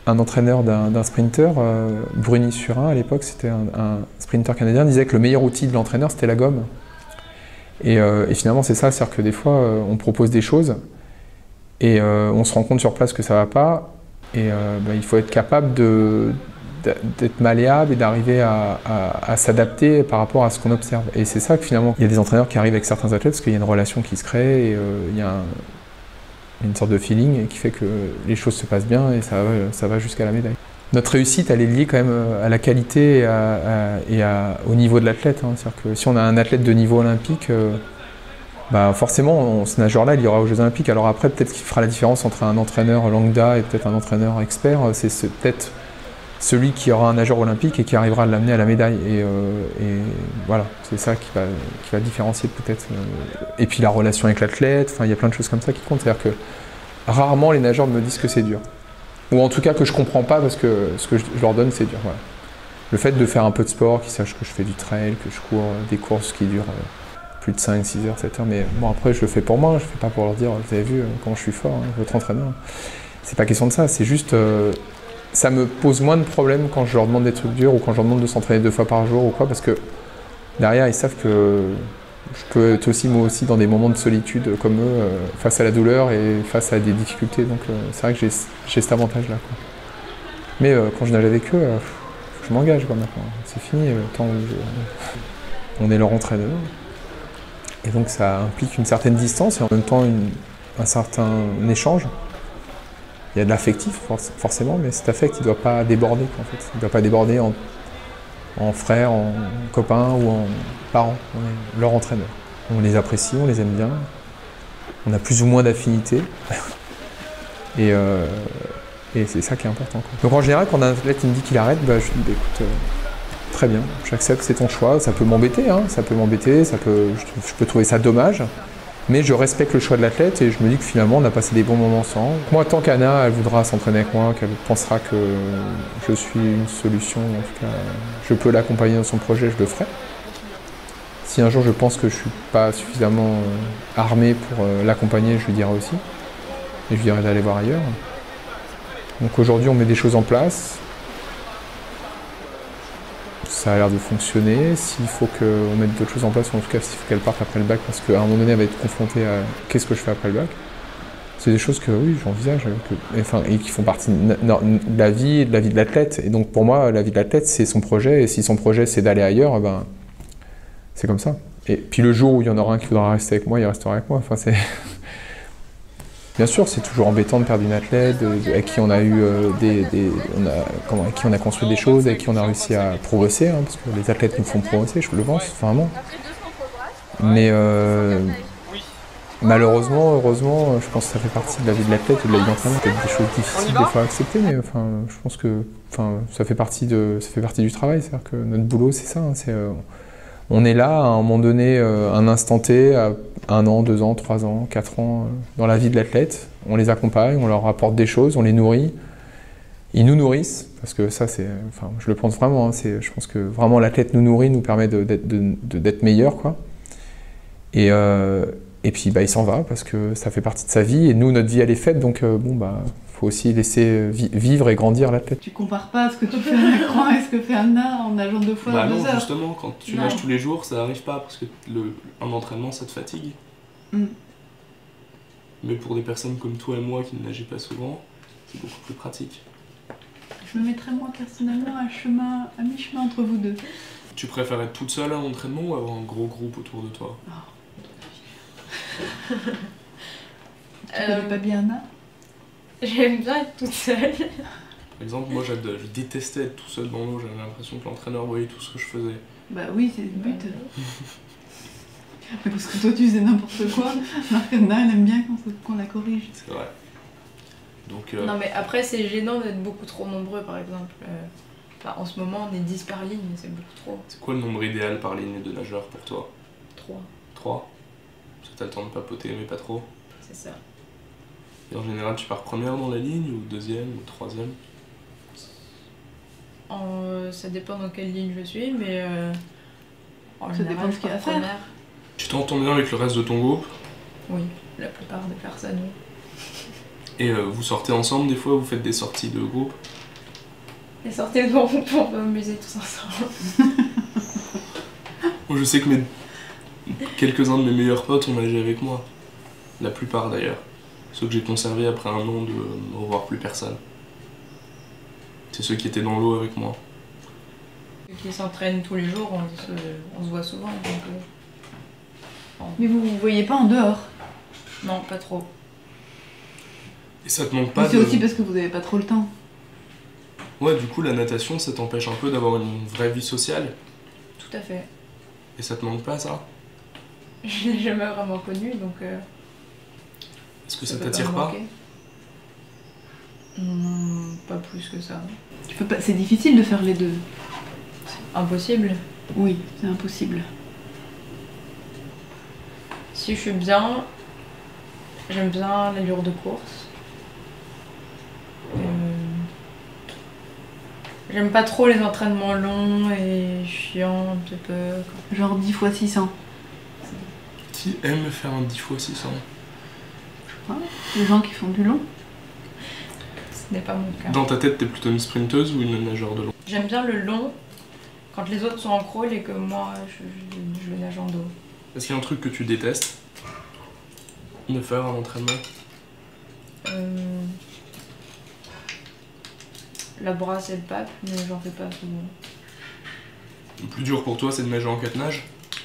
un entraîneur d'un sprinter, Bruni Surin à l'époque, c'était un sprinter canadien, disait que le meilleur outil de l'entraîneur c'était la gomme. Et finalement c'est ça, c'est-à-dire que des fois on propose des choses et on se rend compte sur place que ça va pas et il faut être capable d'être malléable et d'arriver à s'adapter par rapport à ce qu'on observe. Et c'est ça que finalement, il y a des entraîneurs qui arrivent avec certains athlètes parce qu'il y a une relation qui se crée et il y a une sorte de feeling qui fait que les choses se passent bien et ça va jusqu'à la médaille. Notre réussite, elle est liée quand même à la qualité et au niveau de l'athlète. Hein. C'est-à-dire que si on a un athlète de niveau olympique, forcément, ce nageur-là, il ira aux Jeux Olympiques. Alors après, peut-être qu'il fera la différence entre un entraîneur lambda et peut-être un entraîneur expert. C'est peut-être celui qui aura un nageur olympique et qui arrivera à l'amener à la médaille. Et voilà, c'est ça qui va différencier peut-être. Et puis la relation avec l'athlète, il y a plein de choses comme ça qui comptent. C'est-à-dire que rarement les nageurs me disent que c'est dur. Ou en tout cas que je comprends pas parce que ce que je leur donne c'est dur. Voilà. Le fait de faire un peu de sport, qu'ils sachent que je fais du trail, que je cours des courses qui durent plus de 5, 6 heures, 7 heures. Mais bon après je le fais pour moi, je fais pas pour leur dire vous avez vu comment je suis fort, hein, votre entraîneur. C'est pas question de ça, c'est juste ça me pose moins de problèmes quand je leur demande des trucs durs ou quand je leur demande de s'entraîner 2 fois par jour ou quoi parce que derrière ils savent que je peux être aussi moi aussi dans des moments de solitude comme eux face à la douleur et face à des difficultés donc c'est vrai que j'ai cet avantage là quoi. Mais quand je nage avec eux je m'engage quoi maintenant, c'est fini tant on est leur entraîneur et donc ça implique une certaine distance et en même temps un certain échange. Il y a de l'affectif forcément mais cet affect il ne doit pas déborder quoi, en fait. Il ne doit pas déborder en frères, en copains ou en parents. On est leur entraîneur. On les apprécie, on les aime bien. On a plus ou moins d'affinité. Et c'est ça qui est important. Quoi. Donc en général, quand un athlète me dit qu'il arrête, je lui dis écoute, très bien, j'accepte, c'est ton choix. Ça peut m'embêter, hein, je peux trouver ça dommage. Mais je respecte le choix de l'athlète et je me dis que finalement on a passé des bons moments ensemble. Moi, tant qu'Anna, elle voudra s'entraîner avec moi, qu'elle pensera que je suis une solution, en tout cas, je peux l'accompagner dans son projet, je le ferai. Si un jour je pense que je ne suis pas suffisamment armé pour l'accompagner, je lui dirai aussi. Et je lui dirai d'aller voir ailleurs. Donc aujourd'hui, on met des choses en place. Ça a l'air de fonctionner. S'il faut qu'on mette d'autres choses en place, ou en tout cas s'il faut qu'elle parte après le bac, parce qu'à un moment donné, elle va être confrontée à qu'est-ce que je fais après le bac. C'est des choses que oui, j'envisage, et qui font partie de la vie et de la vie de l'athlète. Et donc pour moi, la vie de l'athlète, c'est son projet. Et si son projet, c'est d'aller ailleurs, c'est comme ça. Et puis le jour où il y en aura un qui voudra rester avec moi, il restera avec moi. Enfin, c'est... Bien sûr, c'est toujours embêtant de perdre une athlète avec qui on a eu avec qui on a construit des choses, avec qui on a réussi à progresser, hein, parce que les athlètes nous font progresser, je le pense, vraiment. Mais malheureusement, heureusement, je pense que ça fait partie de la vie de l'athlète et de la vie d'entraînement. C'est des choses difficiles des fois à accepter, mais je pense que ça fait partie du travail. C'est-à-dire que notre boulot, c'est ça. Hein, on est là à un moment donné, un instant T, à 1 an, 2 ans, 3 ans, 4 ans, dans la vie de l'athlète. On les accompagne, on leur apporte des choses, on les nourrit. Ils nous nourrissent, parce que ça, je le pense vraiment. Hein, je pense que vraiment l'athlète nous nourrit, nous permet d'être meilleur, quoi. Et puis il s'en va, parce que ça fait partie de sa vie. Et nous, notre vie, elle est faite, donc faut aussi laisser vivre et grandir l'athlète.
Tu compares pas ce que tu fais à l'écran et ce que fait Anna en nageant 2 fois 2
non,
heures.
Justement, quand tu nages tous les jours, ça n'arrive pas parce que un entraînement, ça te fatigue. Mais pour des personnes comme toi et moi qui ne nageaient pas souvent, c'est beaucoup plus pratique.
Je me mettrais moi personnellement à mi-chemin entre vous deux.
Tu préfères être toute seule à l'entraînement ou avoir un gros groupe autour de toi?
Tu connais pas bien Anna?
J'aime bien être toute seule.
Par exemple, moi je détestais être tout seul dans l'eau, j'avais l'impression que l'entraîneur voyait tout ce que je faisais.
Bah oui, c'est le but. Mais parce que toi tu faisais n'importe quoi, alors qu'Anna elle aime bien qu'on la corrige.
C'est vrai. Donc,
non mais après c'est gênant d'être beaucoup trop nombreux par exemple. En ce moment on est 10 par ligne, mais c'est beaucoup trop.
C'est quoi le nombre idéal par ligne de nageurs pour toi?
3.
3? Ça t'as le temps de papoter mais pas trop?
C'est ça.
Et en général, tu pars première dans la ligne, ou deuxième, ou troisième?
Ça dépend dans quelle ligne je suis, mais en
ça
général,
dépend de ce qu'il y a à faire.
Tu t'entends bien avec le reste de ton groupe?
Oui, la plupart des personnes, oui.
Et vous sortez ensemble des fois, vous faites des sorties de groupe?
Et sortez le groupe pour m'amuser tous ensemble.
Moi, je sais que quelques-uns de mes meilleurs potes ont nagé avec moi. La plupart d'ailleurs. Ceux que j'ai conservés après un an de ne revoir plus personne. C'est ceux qui étaient dans l'eau avec moi.
Ceux qui s'entraînent tous les jours, on se voit souvent. Donc,
Mais vous ne vous voyez pas en dehors?
Non, pas trop.
Et ça te manque pas
C'est aussi parce que vous n'avez pas trop le temps.
Ouais, du coup, la natation, ça t'empêche un peu d'avoir une vraie vie sociale.
Tout à fait.
Et ça te manque pas, ça?
Je l'ai jamais vraiment connu, donc...
Est-ce que ça t'attire pas?
Pas plus que ça.
C'est difficile de faire les deux.
Impossible?
Oui, c'est impossible.
Si je suis bien, j'aime bien l'allure de course. J'aime pas trop les entraînements longs et chiants un petit peu.
Genre 10 x 600.
Qui aime faire un 10 x 600?
Les gens qui font du long.
Ce n'est pas mon cas.
Dans ta tête, t'es plutôt une sprinteuse ou une nageur de long?
J'aime bien le long quand les autres sont en crawl et que moi je nage en dos.
Est-ce qu'il y a un truc que tu détestes de faire un entraînement?
La brasse et le pape, mais j'en fais pas souvent.
Le plus dur pour toi, c'est de nager en 4 nages?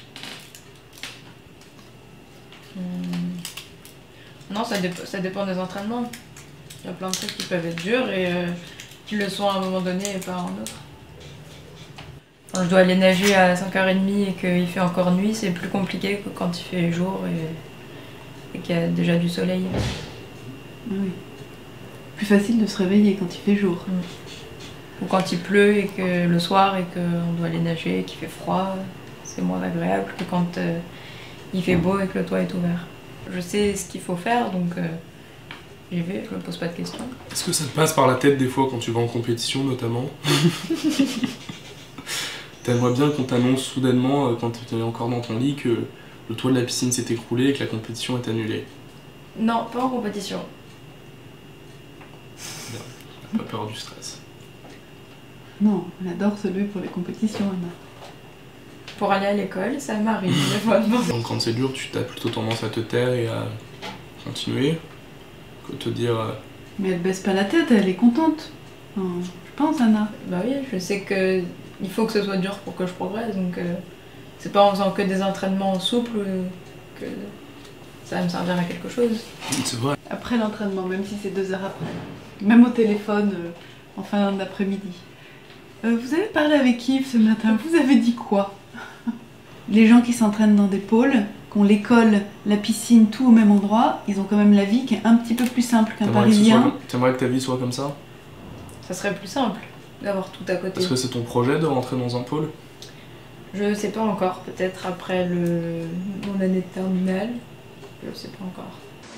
Non, ça dépend des entraînements. Il y a plein de trucs qui peuvent être durs et qui le sont à un moment donné et pas à un autre. Quand je dois aller nager à 5h30 et qu'il fait encore nuit, c'est plus compliqué que quand il fait jour et qu'il y a déjà du soleil.
Oui. Plus facile de se réveiller quand il fait jour.
Ou quand il pleut et que le soir et qu'on doit aller nager et qu'il fait froid, c'est moins agréable que quand il fait beau et que le toit est ouvert. Je sais ce qu'il faut faire, donc j'y vais, je me pose pas de questions.
Est-ce que ça te passe par la tête des fois quand tu vas en compétition notamment? T'aimerais bien qu'on t'annonce soudainement, quand tu es encore dans ton lit, que le toit de la piscine s'est écroulé et que la compétition est annulée?
Non, pas en compétition.
T'as pas peur du stress?
Non, on adore se lever pour les compétitions, Anna.
Pour aller à l'école, ça m'arrive.
Donc quand c'est dur, tu as plutôt tendance à te taire et à continuer que te dire...
Mais elle baisse pas la tête, elle est contente. Enfin, je pense, Anna.
Bah oui, je sais que il faut que ce soit dur pour que je progresse, donc c'est pas en faisant que des entraînements souples que ça va me servir à quelque chose.
C'est vrai.
Après l'entraînement, même si c'est 2 heures après. Même au téléphone, en fin d'après-midi. Vous avez parlé avec Yves ce matin, vous avez dit quoi? Les gens qui s'entraînent dans des pôles, qu'on l'école, la piscine, tout au même endroit, ils ont quand même la vie qui est un petit peu plus simple qu'un Parisien.
T'aimerais que ta vie soit comme ça?
Ça serait plus simple d'avoir tout à côté.
Est-ce que c'est ton projet de rentrer dans un pôle?
Je sais pas encore, peut-être après mon année de terminale, je sais pas encore.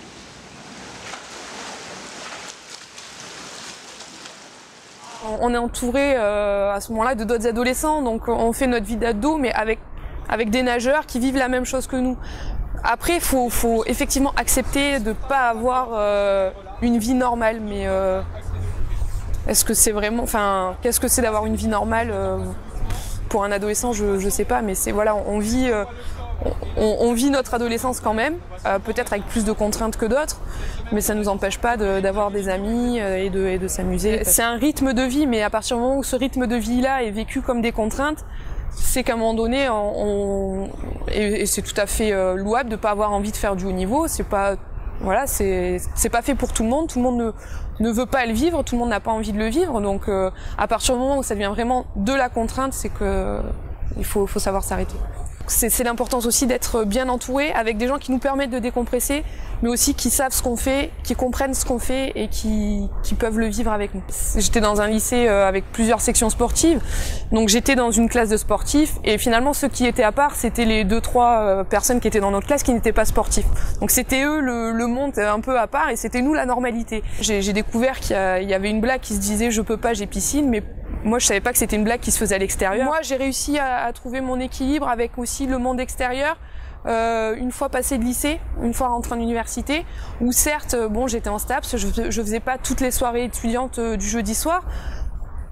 On est entouré à ce moment-là de d'autres adolescents, donc on fait notre vie d'ado, mais avec des nageurs qui vivent la même chose que nous. Après, il faut effectivement accepter de ne pas avoir une vie normale, mais est-ce que c'est vraiment... Enfin, qu'est-ce que c'est d'avoir une vie normale pour un adolescent, je sais pas, mais c'est voilà, on vit notre adolescence quand même, peut-être avec plus de contraintes que d'autres, mais ça nous empêche pas d'avoir des amis et de s'amuser. C'est un rythme de vie, mais à partir du moment où ce rythme de vie-là est vécu comme des contraintes, c'est qu'à un moment donné, et c'est tout à fait louable de pas avoir envie de faire du haut niveau. C'est pas, voilà, c'est pas fait pour tout le monde ne veut pas le vivre, tout le monde n'a pas envie de le vivre. Donc à partir du moment où ça devient vraiment de la contrainte, c'est que il faut savoir s'arrêter. C'est l'importance aussi d'être bien entouré avec des gens qui nous permettent de décompresser, mais aussi qui savent ce qu'on fait, qui comprennent ce qu'on fait et qui peuvent le vivre avec nous. J'étais dans un lycée avec plusieurs sections sportives, donc j'étais dans une classe de sportifs et finalement ceux qui étaient à part, c'était les 2-3 personnes qui étaient dans notre classe qui n'étaient pas sportifs. Donc c'était eux le monde un peu à part et c'était nous la normalité. J'ai découvert qu'il y avait une blague qui se disait « je peux pas, j'ai piscine », mais moi, je savais pas que c'était une blague qui se faisait à l'extérieur. Moi, j'ai réussi à trouver mon équilibre avec aussi le monde extérieur. Une fois passé de lycée, une fois rentrée en université, où certes, bon, j'étais en STAPS, je faisais pas toutes les soirées étudiantes du jeudi soir.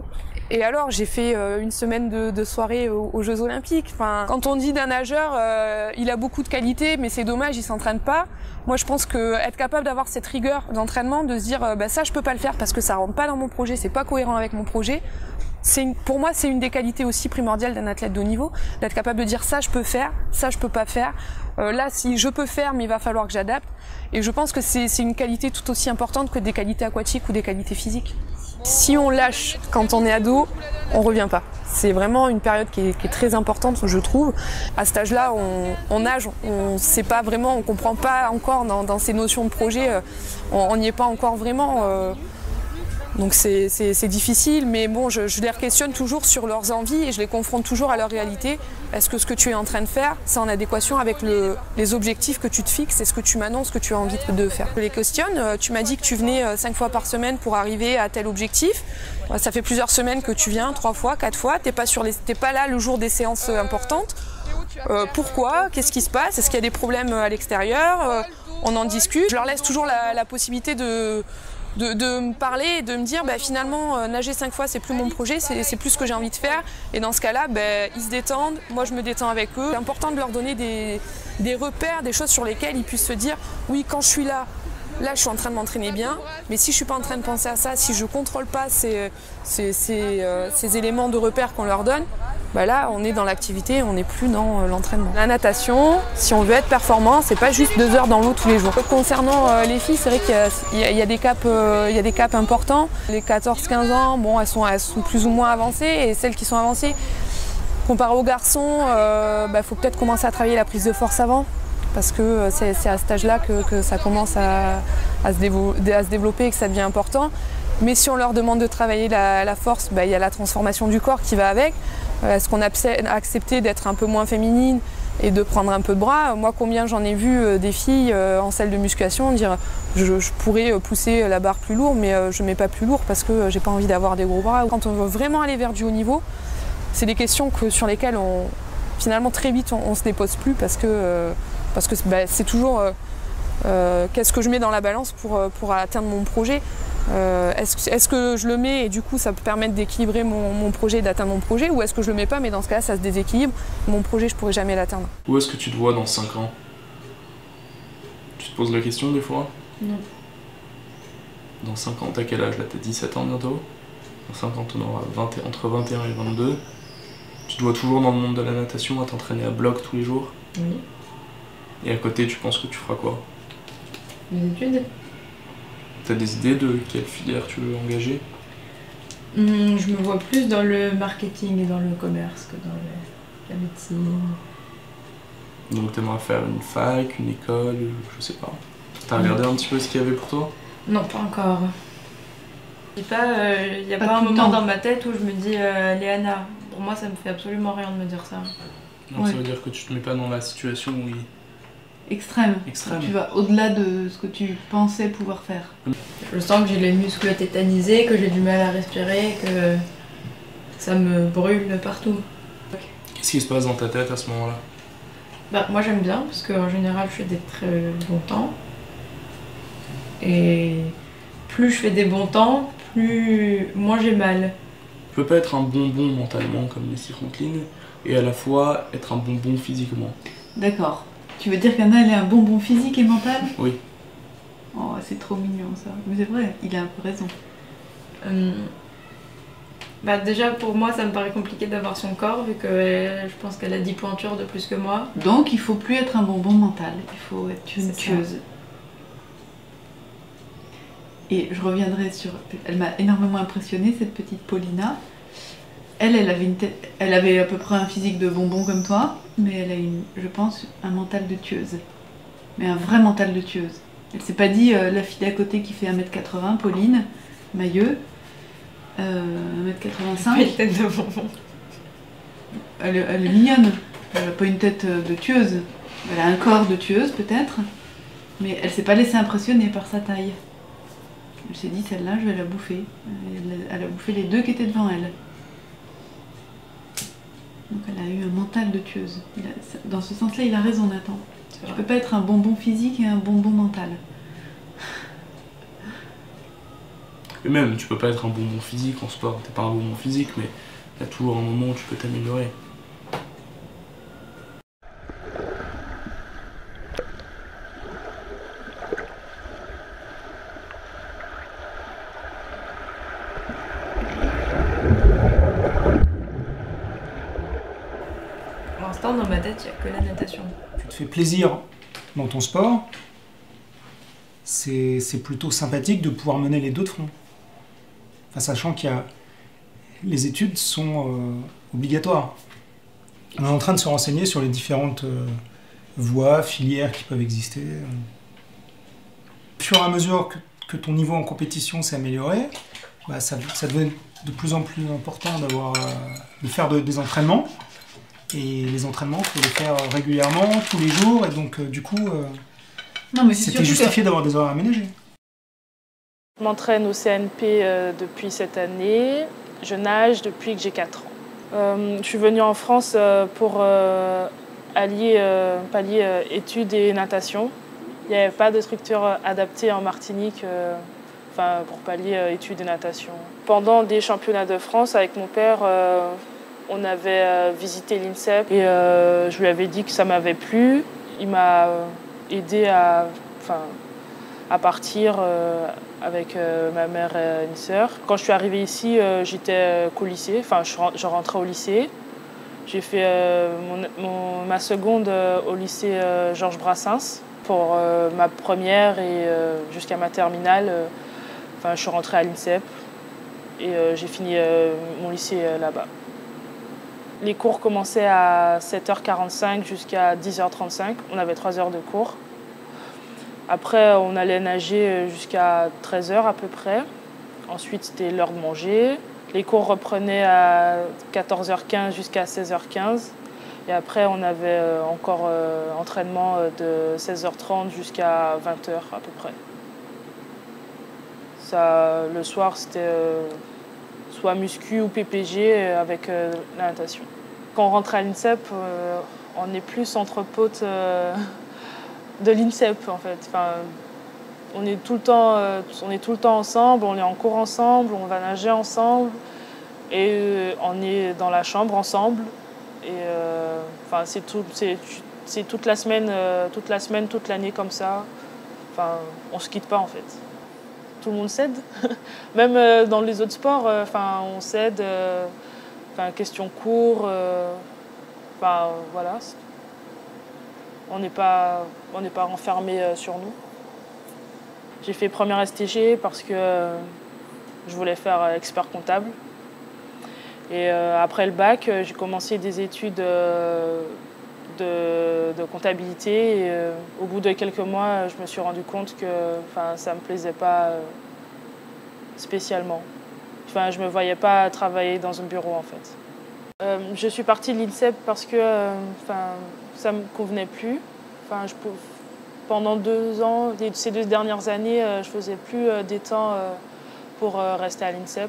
Et alors, j'ai fait une semaine de soirée aux Jeux Olympiques. Enfin, quand on dit d'un nageur, il a beaucoup de qualités, mais c'est dommage, il s'entraîne pas. Moi, je pense que être capable d'avoir cette rigueur d'entraînement, de se dire, bah, ça, je peux pas le faire parce que ça rentre pas dans mon projet, c'est pas cohérent avec mon projet. Pour moi, c'est une des qualités aussi primordiales d'un athlète de haut niveau, d'être capable de dire ça, je peux faire, ça, je peux pas faire. Là, si je peux faire, mais il va falloir que j'adapte. Et je pense que c'est une qualité tout aussi importante que des qualités aquatiques ou des qualités physiques. Si on lâche quand on est ado, on revient pas. C'est vraiment une période qui est très importante, je trouve. À cet âge-là, on nage, on sait pas vraiment, on comprend pas encore dans ces notions de projet, on n'y est pas encore vraiment. Donc c'est difficile, mais bon, je les questionne toujours sur leurs envies et je les confronte toujours à leur réalité. Est-ce que ce que tu es en train de faire, c'est en adéquation avec les objectifs que tu te fixes et ce que tu m'annonces que tu as envie de faire? Je les questionne. Tu m'as dit que tu venais 5 fois par semaine pour arriver à tel objectif. Ça fait plusieurs semaines que tu viens, 3 fois, 4 fois. T'es pas là le jour des séances importantes. Pourquoi? Qu'est-ce qui se passe? Est-ce qu'il y a des problèmes à l'extérieur? On en discute. Je leur laisse toujours la possibilité de me parler et de me dire bah, finalement nager 5 fois c'est plus mon projet, c'est plus ce que j'ai envie de faire, et dans ce cas-là bah, ils se détendent, moi je me détends avec eux. C'est important de leur donner des repères, des choses sur lesquelles ils puissent se dire oui, quand je suis là je suis en train de m'entraîner bien, mais si je suis pas en train de penser à ça, si je contrôle pas ces éléments de repères qu'on leur donne, bah là on est dans l'activité, on n'est plus dans l'entraînement. La natation, si on veut être performant, c'est pas juste 2 heures dans l'eau tous les jours. Concernant les filles, c'est vrai qu'il y a des caps importants. Les 14-15 ans, bon, elles sont plus ou moins avancées, et celles qui sont avancées, comparé aux garçons, faut peut-être commencer à travailler la prise de force avant, parce que c'est à cet âge-là que ça commence à se développer et que ça devient important. Mais si on leur demande de travailler la force, il y a la transformation du corps qui va avec. Est-ce qu'on a accepté d'être un peu moins féminine et de prendre un peu de bras? Moi, combien j'en ai vu des filles en salle de musculation dire je pourrais pousser la barre plus lourd, mais je ne mets pas plus lourd parce que j'ai pas envie d'avoir des gros bras. Quand on veut vraiment aller vers du haut niveau, c'est des questions sur lesquelles finalement très vite on se dépose plus, parce que c'est toujours qu'est-ce que je mets dans la balance pour atteindre mon projet. Est-ce que je le mets et du coup ça peut permettre d'équilibrer mon projet, d'atteindre mon projet, ou est-ce que je le mets pas mais dans ce cas-là ça se déséquilibre, mon projet je pourrais jamais l'atteindre.
Où est-ce que tu te vois dans 5 ans? Tu te poses la question des fois?
Non.
Dans 5 ans, t'as quel âge là? T'as 17 ans bientôt? Dans 5 ans, t'en auras entre 21 et 22. Tu te vois toujours dans le monde de la natation, à t'entraîner à bloc tous les jours?
Oui.
Et à côté, tu penses que tu feras quoi?
Les études.
T'as des idées de quelle filière tu veux engager?
Je me vois plus dans le marketing et dans le commerce que dans la médecine.
Donc t'aimerais faire une fac, une école, je sais pas. T'as regardé un petit peu ce qu'il y avait pour toi?
Non, pas encore. Il n'y a pas un moment dans ma tête où je me dis Léana. Pour moi, ça me fait absolument rien de me dire ça.
Non, ouais. Ça veut dire que tu te mets pas dans la situation où il...
Extrême. Tu vas au-delà de ce que tu pensais pouvoir faire.
Je sens que j'ai les muscles tétanisés, que j'ai du mal à respirer, que ça me brûle de partout.
Qu'est-ce qui se passe dans ta tête à ce moment-là?
Moi j'aime bien, parce qu'en général je fais des très bons temps. Et plus je fais des bons temps, moins j'ai mal.
Tu peux pas être un bonbon mentalement comme Leslie Franklin et à la fois être un bonbon physiquement.
D'accord. Tu veux dire qu'Anna elle est un bonbon physique et mental?
Oui.
Oh, c'est trop mignon ça. Mais c'est vrai, il a un peu raison.
Déjà pour moi ça me paraît compliqué d'avoir son corps, vu que je pense qu'elle a 10 pointures de plus que moi.
Donc il faut plus être un bonbon mental, il faut être une tueuse. Et je reviendrai sur... Elle m'a énormément impressionnée, cette petite Paulina. Elle avait à peu près un physique de bonbon comme toi, mais elle a je pense, un mental de tueuse. Mais un vrai mental de tueuse. Elle s'est pas dit la fille d'à côté qui fait 1m80, Pauline, Mailleux, 1m85.
Une tête de bonbon.
Elle est mignonne. Elle n'a pas une tête de tueuse. Elle a un corps de tueuse peut-être, mais elle s'est pas laissée impressionner par sa taille. Elle s'est dit celle-là je vais la bouffer. Elle a bouffé les 2 qui étaient devant elle. Donc elle a eu un mental de tueuse. Dans ce sens-là, il a raison, Nathan. Tu peux pas être un bonbon physique et un bonbon mental.
Et même, tu peux pas être un bonbon physique en sport, t'es pas un bonbon physique, mais il y a toujours un moment où tu peux t'améliorer.
Pour l'instant, dans ma tête, il n'y a que la natation.
Tu te fais plaisir dans ton sport, c'est plutôt sympathique de pouvoir mener les deux de front. Enfin, sachant qu'il y a... Les études sont obligatoires. On est en train de se renseigner sur les différentes voies, filières qui peuvent exister. Au fur et à mesure que ton niveau en compétition s'est amélioré, bah, ça devient de plus en plus important de faire des entraînements. Et les entraînements, il faut les faire régulièrement, tous les jours, et donc du coup, c'était justifié d'avoir des horaires aménagés.
Je m'entraîne au CNP depuis cette année. Je nage depuis que j'ai 4 ans. Je suis venue en France pour pallier études et natation. Il n'y avait pas de structure adaptée en Martinique pour pallier études et natation. Pendant des championnats de France, avec mon père, on avait visité l'INSEP et je lui avais dit que ça m'avait plu. Il m'a aidé à partir avec ma mère et une sœur. Quand je suis arrivée ici, j'étais qu'au lycée, je rentrais au lycée. J'ai fait ma seconde au lycée Georges Brassens. Pour ma première et jusqu'à ma terminale, je suis rentrée à l'INSEP et j'ai fini mon lycée là-bas. Les cours commençaient à 7h45 jusqu'à 10h35. On avait 3 heures de cours. Après, on allait nager jusqu'à 13h à peu près. Ensuite, c'était l'heure de manger. Les cours reprenaient à 14h15 jusqu'à 16h15. Et après, on avait encore entraînement de 16h30 jusqu'à 20h à peu près. Le soir, c'était soit muscu ou PPG avec la natation. Quand on rentre à l'INSEP, on est plus entre potes de l'INSEP en fait. On est tout le temps ensemble, on est en cours ensemble, on va nager ensemble et on est dans la chambre ensemble. Et c'est toute la semaine, toute l'année comme ça. On se quitte pas en fait. Tout le monde s'aide. Même dans les autres sports, on s'aide. Question cours. Voilà. On n'est pas renfermé sur nous. J'ai fait première STG parce que je voulais faire expert comptable. Et après le bac, j'ai commencé des études de comptabilité. Et, au bout de quelques mois, je me suis rendu compte que ça ne me plaisait pas spécialement. Je ne me voyais pas travailler dans un bureau en fait. Je suis partie de l'INSEP parce que ça ne me convenait plus. Pendant 2 ans, ces 2 dernières années, je ne faisais plus des temps pour rester à l'INSEP.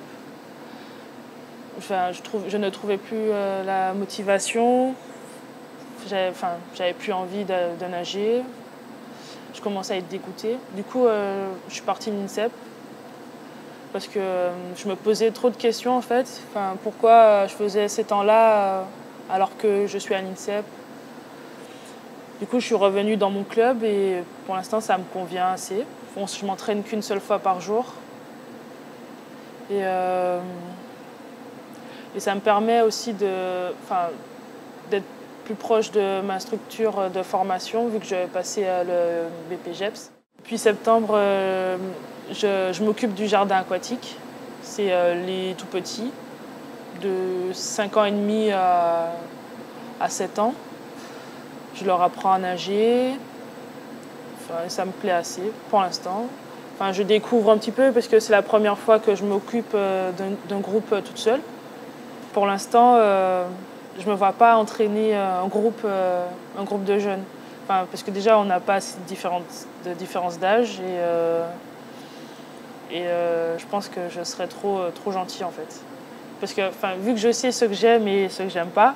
Je ne trouvais plus la motivation. J'avais plus envie de nager. Je commençais à être dégoûtée. Du coup, je suis partie de l'INSEP parce que je me posais trop de questions en fait. Pourquoi je faisais ces temps-là alors que je suis à l'INSEP. Du coup, je suis revenue dans mon club et pour l'instant, ça me convient assez. Je m'entraîne qu'une seule fois par jour. Et ça me permet aussi d'être plus proche de ma structure de formation, vu que je vais passer le BPGEPS. Depuis septembre, je m'occupe du jardin aquatique. C'est les tout petits, de 5 ans et demi à 7 ans. Je leur apprends à nager. Ça me plaît assez pour l'instant. Je découvre un petit peu parce que c'est la première fois que je m'occupe d'un groupe toute seule. Pour l'instant, je ne me vois pas entraîner un groupe de jeunes. Parce que déjà, on n'a pas assez de différence d'âge et je pense que je serais trop gentille en fait. Parce que vu que je sais ce que j'aime et ce que j'aime pas,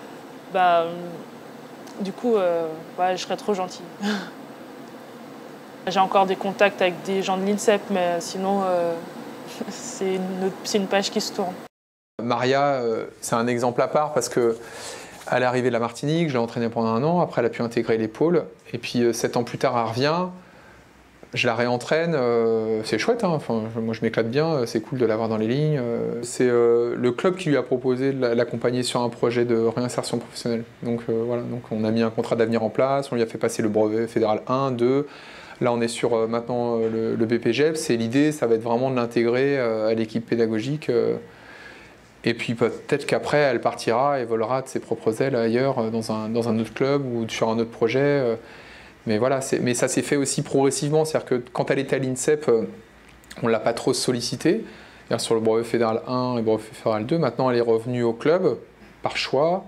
du coup, je serais trop gentille. J'ai encore des contacts avec des gens de l'INSEP, mais sinon, c'est une page qui se tourne.
Maria, c'est un exemple à part parce que elle est arrivée de la Martinique, je l'ai entraînée pendant 1 an, après elle a pu intégrer les pôles, et puis 7 ans plus tard elle revient, je la réentraîne, c'est chouette, hein. Enfin, moi je m'éclate bien, c'est cool de l'avoir dans les lignes. C'est le club qui lui a proposé de l'accompagner sur un projet de réinsertion professionnelle. Donc voilà, donc on a mis un contrat d'avenir en place, on lui a fait passer le brevet fédéral 1, 2, là on est sur maintenant le BPGEPS, et l'idée ça va être vraiment de l'intégrer à l'équipe pédagogique. Et puis peut-être qu'après, elle partira et volera de ses propres ailes ailleurs, dans un autre club ou sur un autre projet. Mais voilà, mais ça s'est fait aussi progressivement. C'est-à-dire que quand elle était à l'INSEP, on ne l'a pas trop sollicitée. Sur le brevet fédéral 1 et le brevet fédéral 2, maintenant elle est revenue au club par choix.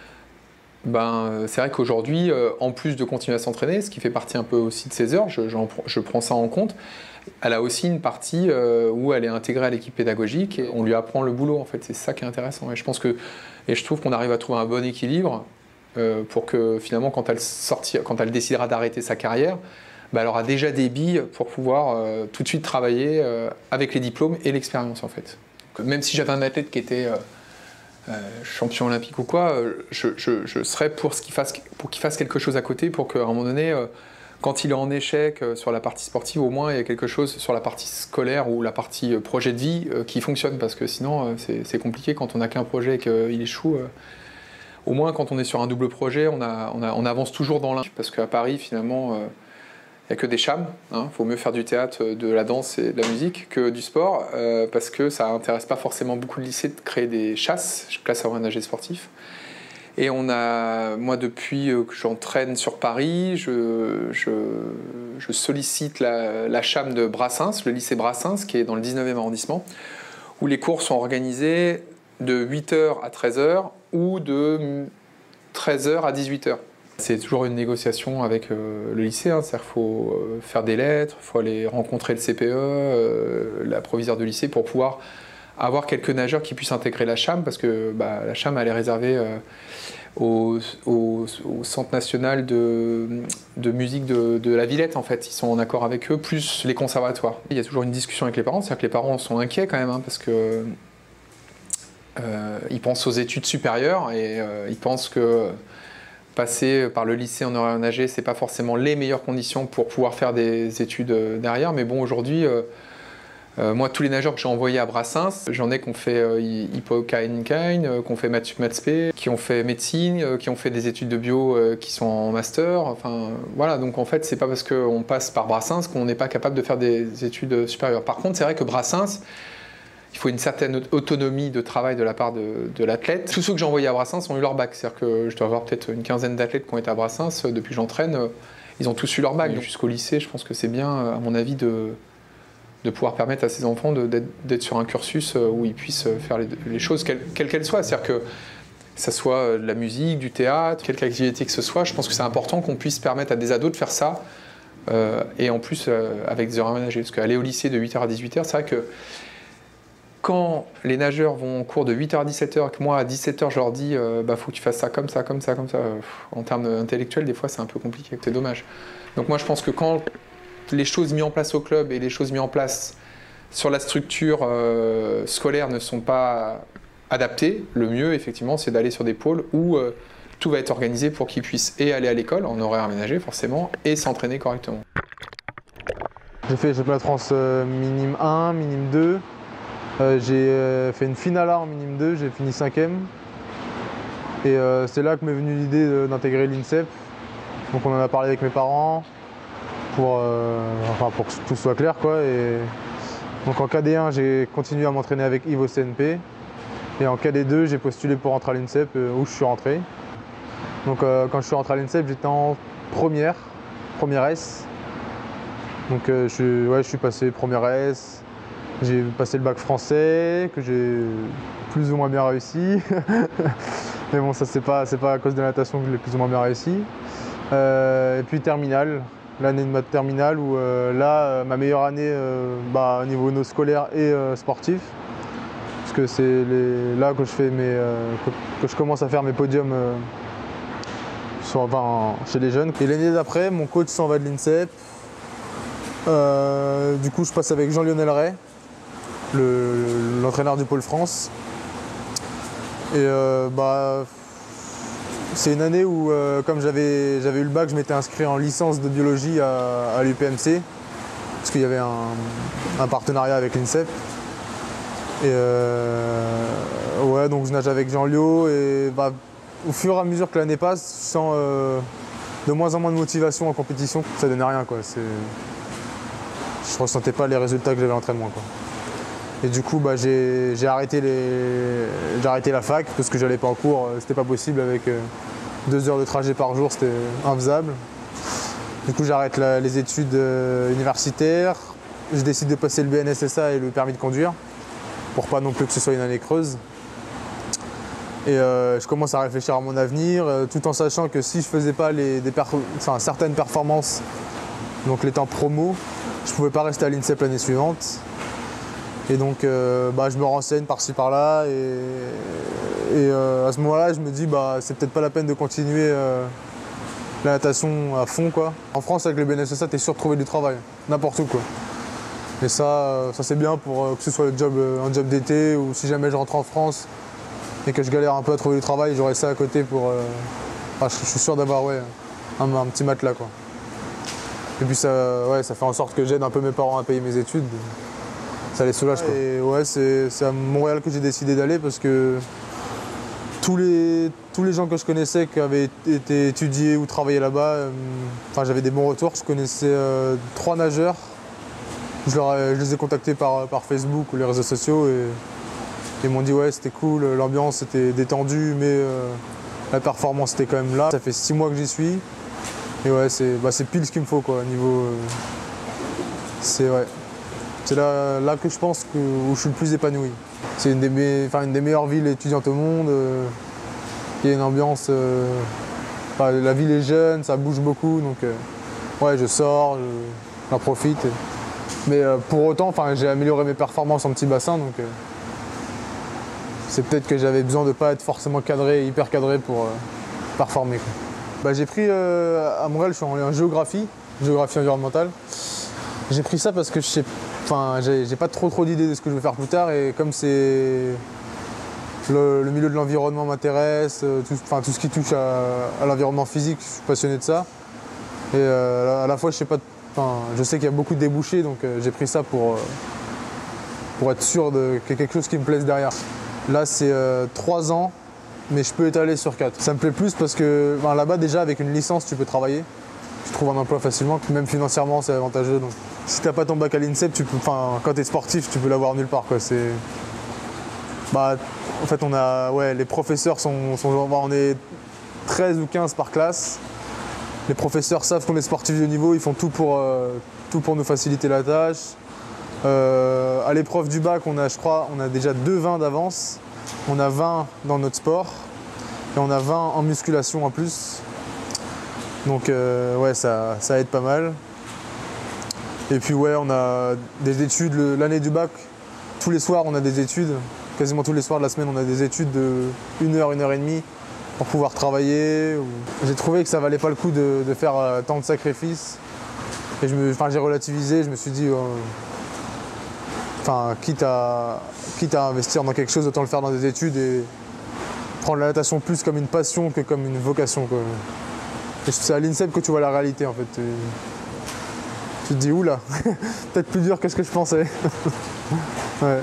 C'est vrai qu'aujourd'hui, en plus de continuer à s'entraîner, ce qui fait partie un peu aussi de ses heures, je prends ça en compte, elle a aussi une partie où elle est intégrée à l'équipe pédagogique et on lui apprend le boulot, en fait. C'est ça qui est intéressant. Et je trouve qu'on arrive à trouver un bon équilibre pour que finalement, quand elle décidera d'arrêter sa carrière, elle aura déjà des billes pour pouvoir tout de suite travailler avec les diplômes et l'expérience, en fait. Donc, même si j'avais un athlète qui était champion olympique ou quoi, je serais pour qu'il fasse quelque chose à côté pour qu'à un moment donné, quand il est en échec sur la partie sportive, au moins il y a quelque chose sur la partie scolaire ou la partie projet de vie qui fonctionne, parce que sinon c'est compliqué quand on n'a qu'un projet et qu'il échoue. Au moins quand on est sur un double projet, on avance toujours dans l'un, parce qu'à Paris finalement il n'y a que des chams, hein. Faut mieux faire du théâtre, de la danse et de la musique que du sport, parce que ça n'intéresse pas forcément beaucoup de lycées de créer des chasses, classe à nager sportif. Et moi depuis que j'entraîne sur Paris, je sollicite la cham de Brassens, le lycée Brassens, qui est dans le 19e arrondissement, où les cours sont organisés de 8h à 13h ou de 13h à 18h. C'est toujours une négociation avec le lycée, hein. C'est-à-dire qu'il faut faire des lettres, il faut aller rencontrer le CPE, la proviseure de lycée, pour pouvoir avoir quelques nageurs qui puissent intégrer la cham, parce que la cham elle est réservée au Centre national de musique de la Villette, en fait. Ils sont en accord avec eux, plus les conservatoires. Il y a toujours une discussion avec les parents, c'est-à-dire que les parents sont inquiets quand même, hein, parce que ils pensent aux études supérieures et ils pensent que passer par le lycée en horaire nagé, c'est pas forcément les meilleures conditions pour pouvoir faire des études derrière. Mais bon, aujourd'hui, moi, tous les nageurs que j'ai envoyés à Brassens, j'en ai qui ont fait Hippo-Kain, qui ont fait Maths-P, qui ont fait médecine, qui ont fait des études de bio, qui sont en master. Enfin, voilà, donc en fait, c'est pas parce qu'on passe par Brassens qu'on n'est pas capable de faire des études supérieures. Par contre, c'est vrai que Brassens, il faut une certaine autonomie de travail de la part de l'athlète. Tous ceux que j'ai envoyés à Brassens ont eu leur bac. C'est-à-dire que je dois avoir peut-être une quinzaine d'athlètes qui ont été à Brassens depuis que j'entraîne. Ils ont tous eu leur bac. Jusqu'au lycée, je pense que c'est bien, à mon avis, de pouvoir permettre à ces enfants d'être sur un cursus où ils puissent faire les choses, quelles qu'elles soient. C'est-à-dire que ça soit de la musique, du théâtre, quelque activité que ce soit, je pense que c'est important qu'on puisse permettre à des ados de faire ça, et en plus avec des heures aménagées. Parce qu'aller au lycée de 8h à 18h, c'est vrai que quand les nageurs vont en cours de 8h à 17h, que moi à 17h je leur dis faut que tu fasses ça comme ça, comme ça, comme ça, en termes intellectuels, des fois c'est un peu compliqué, c'est dommage. Donc moi je pense que quand les choses mises en place au club et les choses mises en place sur la structure scolaire ne sont pas adaptées, le mieux effectivement c'est d'aller sur des pôles où tout va être organisé pour qu'ils puissent et aller à l'école en horaire aménagé forcément et s'entraîner correctement.
J'ai fait le championnat de France minime 1, minime 2. J'ai fait une finale A en minime 2, j'ai fini 5e. Et c'est là que m'est venue l'idée d'intégrer l'INSEP. Donc on en a parlé avec mes parents pour que tout soit clair, quoi. Et donc en KD1, j'ai continué à m'entraîner avec Yves au CNP. Et en KD2, j'ai postulé pour rentrer à l'INSEP où je suis rentré. Donc quand je suis rentré à l'INSEP, j'étais en première S. Donc je suis passé première S. J'ai passé le bac français, que j'ai plus ou moins bien réussi. Mais bon, ça c'est pas à cause de la natation que je l'ai plus ou moins bien réussi. Et puis terminale, l'année de maths terminale où là, ma meilleure année au niveau no scolaire et sportif. Parce que c'est là que je commence à faire mes podiums chez les jeunes. Et l'année d'après, mon coach s'en va de l'INSEP. Du coup, je passe avec Jean-Lionel Ray. l'entraîneur du Pôle France. Et c'est une année où, comme j'avais eu le bac, je m'étais inscrit en licence de biologie à l'UPMC, parce qu'il y avait un partenariat avec l'INSEP. Et ouais, donc je nage avec Jean Liot, et au fur et à mesure que l'année passe, je sens de moins en moins de motivation en compétition. Ça donnait rien, quoi. Je ressentais pas les résultats que j'avais à l'entraînement, quoi. Et du coup, j'ai arrêté la fac parce que j'allais pas en cours, c'était pas possible avec 2 heures de trajet par jour, c'était infaisable. Du coup, j'arrête les études universitaires, je décide de passer le BNSSA et le permis de conduire pour pas non plus que ce soit une année creuse. Et je commence à réfléchir à mon avenir, tout en sachant que si je faisais pas certaines performances, donc les temps promo, je pouvais pas rester à l'INSEP l'année suivante. Et donc je me renseigne par-ci par-là et à ce moment-là je me dis c'est peut-être pas la peine de continuer la natation à fond, quoi. En France avec le BNSSA t'es sûr de trouver du travail, n'importe où, quoi. Et ça c'est bien pour que ce soit un job d'été, ou si jamais je rentre en France et que je galère un peu à trouver du travail, j'aurai ça à côté pour... je suis sûr d'avoir un petit matelas, quoi. Et puis ça fait en sorte que j'aide un peu mes parents à payer mes études. Ça les soulage, quoi. Et ouais, c'est à Montréal que j'ai décidé d'aller parce que tous les gens que je connaissais qui avaient été étudiés ou travaillé là-bas, j'avais des bons retours. Je connaissais 3 nageurs. Je les ai contactés par Facebook ou les réseaux sociaux et ils m'ont dit ouais, c'était cool, l'ambiance était détendue, mais la performance était quand même là. Ça fait 6 mois que j'y suis et ouais, c'est pile ce qu'il me faut, quoi, niveau... C'est là que je pense où je suis le plus épanoui. C'est une des meilleures villes étudiantes au monde. Il y a une ambiance... la ville est jeune, ça bouge beaucoup, donc ouais, je sors, j'en profite. Mais pour autant, j'ai amélioré mes performances en petit bassin, donc c'est peut-être que j'avais besoin de ne pas être forcément cadré, hyper cadré pour performer, quoi. J'ai pris à Montréal, je suis en géographie environnementale. J'ai pris ça parce que j'ai pas trop d'idées de ce que je veux faire plus tard, et comme c'est le milieu de l'environnement m'intéresse, tout ce qui touche à l'environnement physique, je suis passionné de ça. Et à la fois je sais qu'il y a beaucoup de débouchés, donc j'ai pris ça pour être sûr qu'il y ait quelque chose qui me plaise derrière. Là c'est 3 ans, mais je peux étaler sur 4. Ça me plaît plus parce que là-bas déjà avec une licence tu peux travailler. Tu trouves un emploi facilement, même financièrement c'est avantageux. Donc. Si t'as pas ton bac à l'INSEP, quand t'es sportif, tu peux l'avoir nulle part, quoi. En fait, les professeurs on est 13 ou 15 par classe. Les professeurs savent qu'on est sportifs de haut niveau, ils font tout pour nous faciliter la tâche. À l'épreuve du bac, on a déjà 2 20 d'avance. On a 20 dans notre sport et on a 20 en musculation en plus. Donc ouais, ça aide pas mal. Et puis ouais, on a des études, l'année du bac, tous les soirs on a des études, quasiment tous les soirs de la semaine on a des études de 1 heure, 1 heure et demie pour pouvoir travailler. J'ai trouvé que ça valait pas le coup de faire tant de sacrifices. Et j'ai relativisé, je me suis dit, quitte à investir dans quelque chose, autant le faire dans des études et prendre la natation plus comme une passion que comme une vocation, quoi. Et c'est à l'INSEP que tu vois la réalité, en fait. Tu te dis, oula, peut-être plus dur que ce que je pensais. Ouais.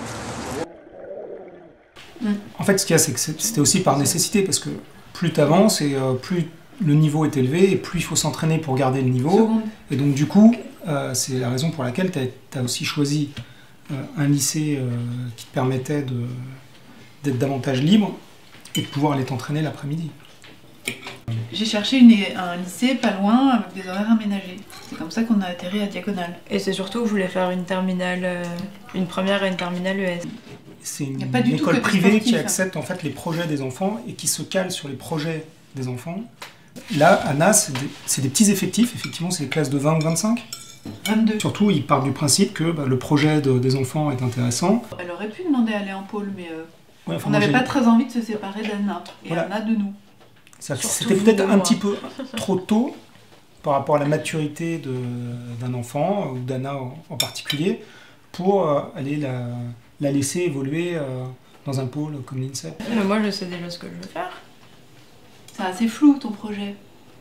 En fait, ce qu'il y a, c'est que c'était aussi par nécessité, parce que plus tu avances et plus le niveau est élevé, et plus il faut s'entraîner pour garder le niveau. Et donc, du coup, c'est la raison pour laquelle tu as aussi choisi un lycée qui te permettait d'être davantage libre et de pouvoir aller t'entraîner l'après-midi.
J'ai cherché un lycée pas loin avec des horaires aménagés. C'est comme ça qu'on a atterri à Diagonale.
Et c'est surtout que je voulais faire une première et une terminale ES.
C'est une école privée qui accepte en fait les projets des enfants et qui se cale sur les projets des enfants. Là, à NAS, c'est des petits effectifs, effectivement, c'est des classes de 20 ou 25.
22.
Surtout, ils partent du principe que le projet des enfants est intéressant.
Elle aurait pu demander à aller en pôle, mais on n'avait pas très envie de se séparer d'Anna et Anna de nous.
C'était peut-être un petit peu trop tôt par rapport à la maturité d'un enfant, ou d'Anna en particulier, pour aller la laisser évoluer dans un pôle comme l'INSEP.
Mais moi, je sais déjà ce que je veux faire.
C'est assez flou ton projet.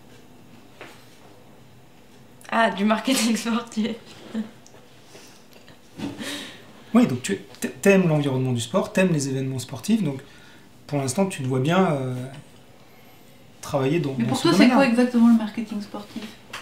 Ah, du marketing sportif.
Oui, donc tu aimes l'environnement du sport, tu aimes les événements sportifs, donc pour l'instant tu te vois bien travailler dans ce domaine-là.
Mais pour toi, c'est quoi exactement le marketing sportif?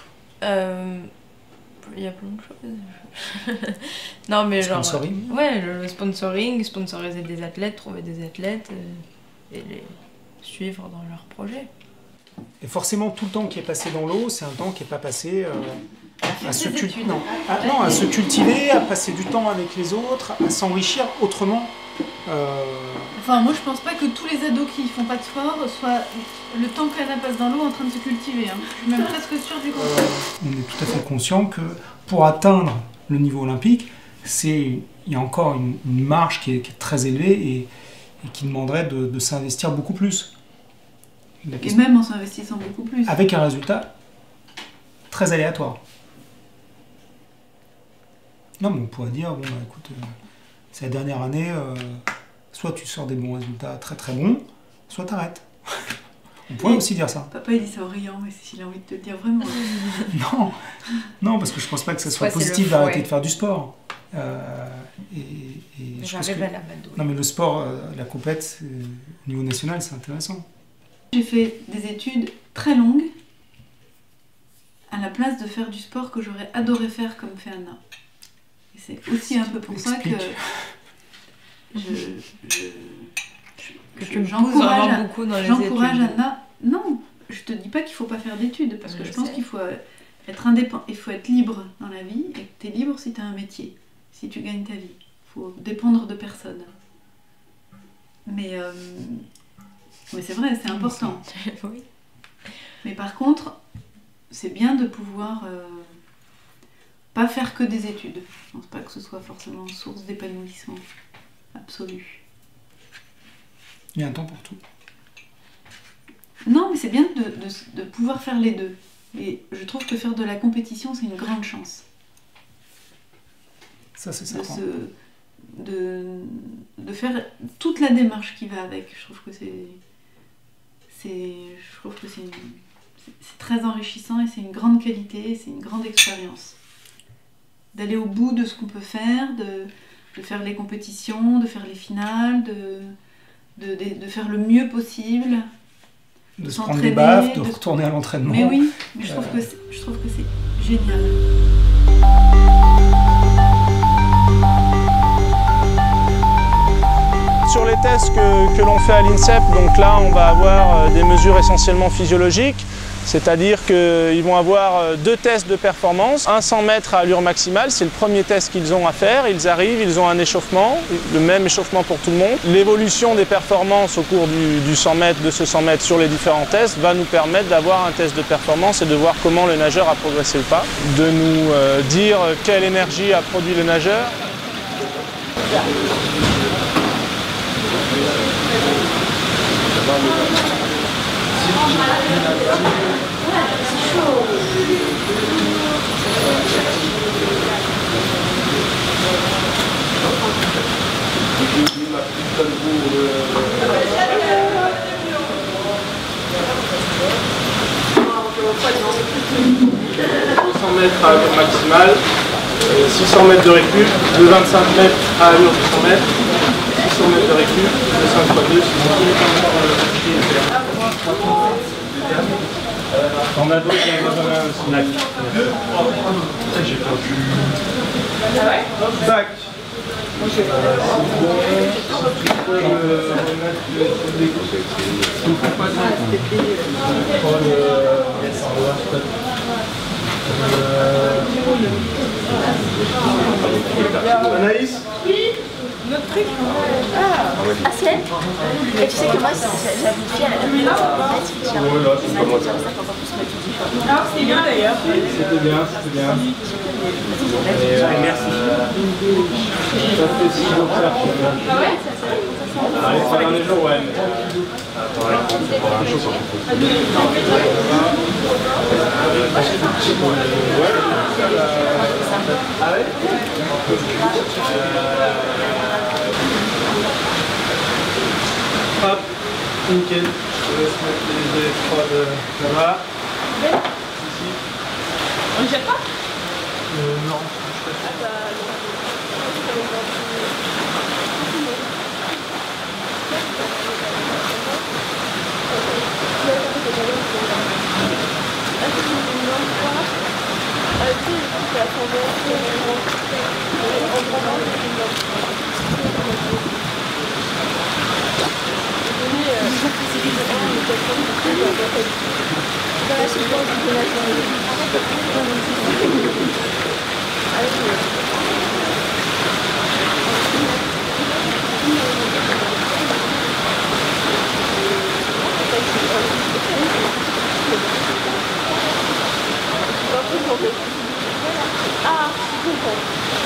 Il y a plein de choses. Non, mais genre.
Sponsoring.
Ouais, le sponsoring, sponsoriser des athlètes, trouver des athlètes et les suivre dans leurs projets.
Et forcément, tout le temps qui est passé dans l'eau, c'est un temps qui n'est pas passé à se cultiver, à passer du temps avec les autres, à s'enrichir autrement.
Enfin, moi, je pense pas que tous les ados qui font pas de sport soient le temps qu'Anna passe dans l'eau en train de se cultiver. Hein. Je suis même presque sûre du contraire.
On est tout à fait conscient que pour atteindre le niveau olympique, il y a encore une marge qui est très élevée et qui demanderait de s'investir beaucoup plus.
Et même en s'investissant beaucoup plus.
Avec un résultat très aléatoire. Non, mais on pourrait dire, bon, bah, écoute, c'est la dernière année, soit tu sors des bons résultats très très bons, soit t'arrêtes. On pourrait aussi dire ça.
Papa, il dit ça en riant, mais s'il a envie de te le dire vraiment.
Non, parce que je pense pas que ça soit positif d'arrêter de faire du sport.
J'arrive à la vadouille.
Non, mais le sport, la compète, au niveau national, c'est intéressant.
J'ai fait des études très longues à la place de faire du sport que j'aurais adoré faire comme fait Anna. Et c'est aussi un peu pour ça que j'encourage Anna. Non, je te dis pas qu'il faut pas faire d'études, parce que je pense qu'il faut être indépendant, il faut être libre dans la vie, et que tu es libre si tu as un métier, si tu gagnes ta vie. Il faut dépendre de personne. Mais c'est vrai, c'est important.
Oui.
Mais par contre, c'est bien de pouvoir pas faire que des études. Je pense pas que ce soit forcément source d'épanouissement absolu.
Il y a un temps pour tout.
Non, mais c'est bien de pouvoir faire les deux. Et je trouve que faire de la compétition, c'est une grande chance.
Ça, c'est ça.
De faire toute la démarche qui va avec. Je trouve que c'est très enrichissant et c'est une grande qualité, c'est une grande expérience. D'aller au bout de ce qu'on peut faire, de faire les compétitions, de faire les finales, de faire le mieux possible.
De se prendre des baffes, de retourner à l'entraînement.
Mais oui, mais je trouve que c'est génial.
Sur les tests que l'on fait à l'INSEP, donc là on va avoir des mesures essentiellement physiologiques, c'est-à-dire qu'ils vont avoir 2 tests de performance, un 100 mètres à allure maximale, c'est le premier test qu'ils ont à faire, ils arrivent, ils ont un échauffement, le même échauffement pour tout le monde. L'évolution des performances au cours du 100 mètres, de ce 100 mètres sur les différents tests va nous permettre d'avoir un test de performance et de voir comment le nageur a progressé ou pas, de nous dire quelle énergie a produit le nageur. Mètres à allure maximale, 600 mètres de récup, 25 mètres à allure de 100 mètres, 600 mètres de récup, 5 x 2, 600 on a d'autres, il y en a un snack. J'ai perdu. Ah ouais? Tac. Anaïs?
Oui. Notre truc. Ah, c'est elle? Et tu sais que moi, j'avais dit à la dame,
c'était bien d'ailleurs.
C'était bien. Merci. Ça fait 6 jours que ça.
Ah ouais?
Les 3 derniers jours, ouais.
Ah ouais?
Hop, nickel. Je laisse mettre les électrodes là-bas. Ici.
On ne jette pas?
Non.
Ah, je comprends.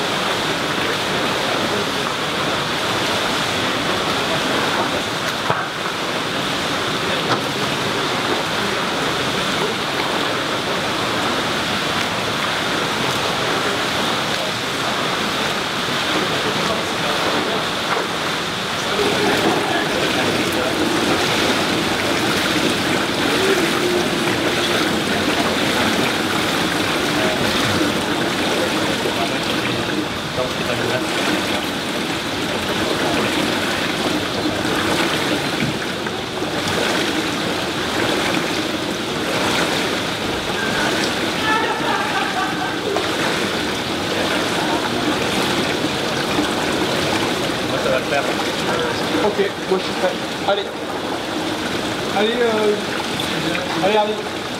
Ok, moi je suis prêt. Allez. Allez, allez, Hardy.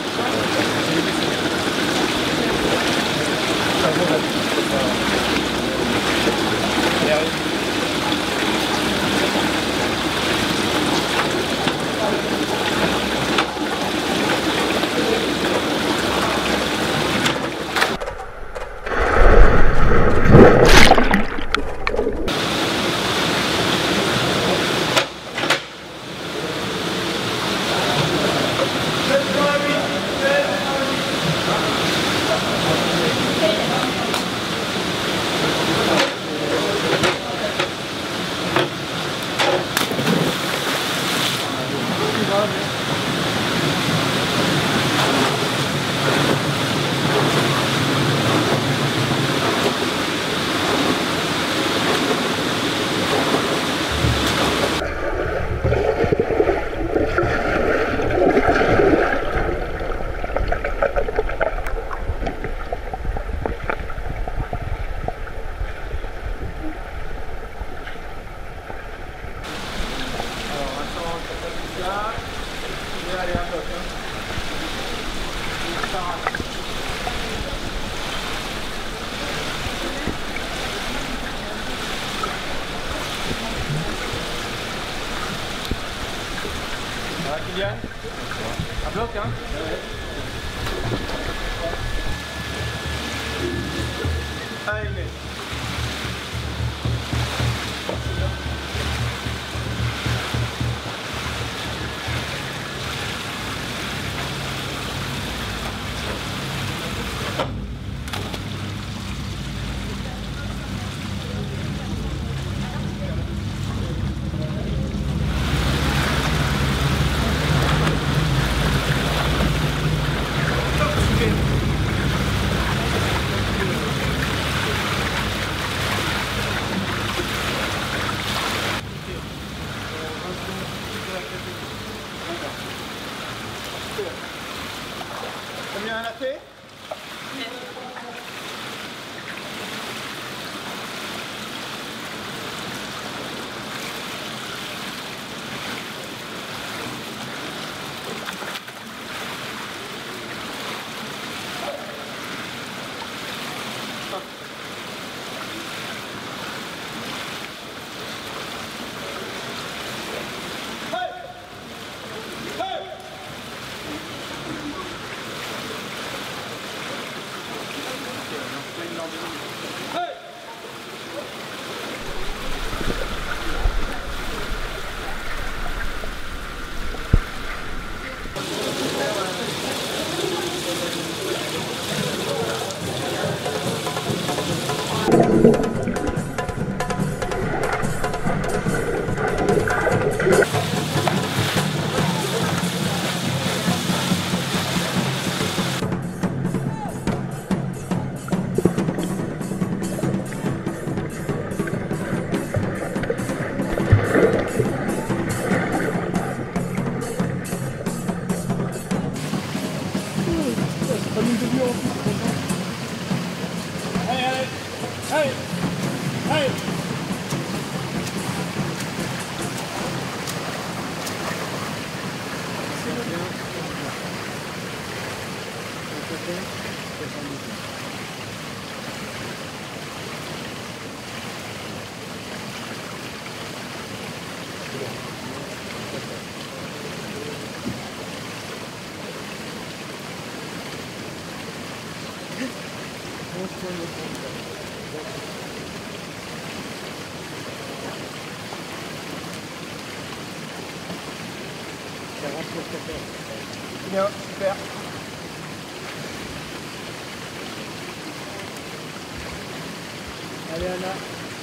Allez, Hardy. Kylian, un bloc, hein? Allez, Inès. Bien, super.
Allez Anna.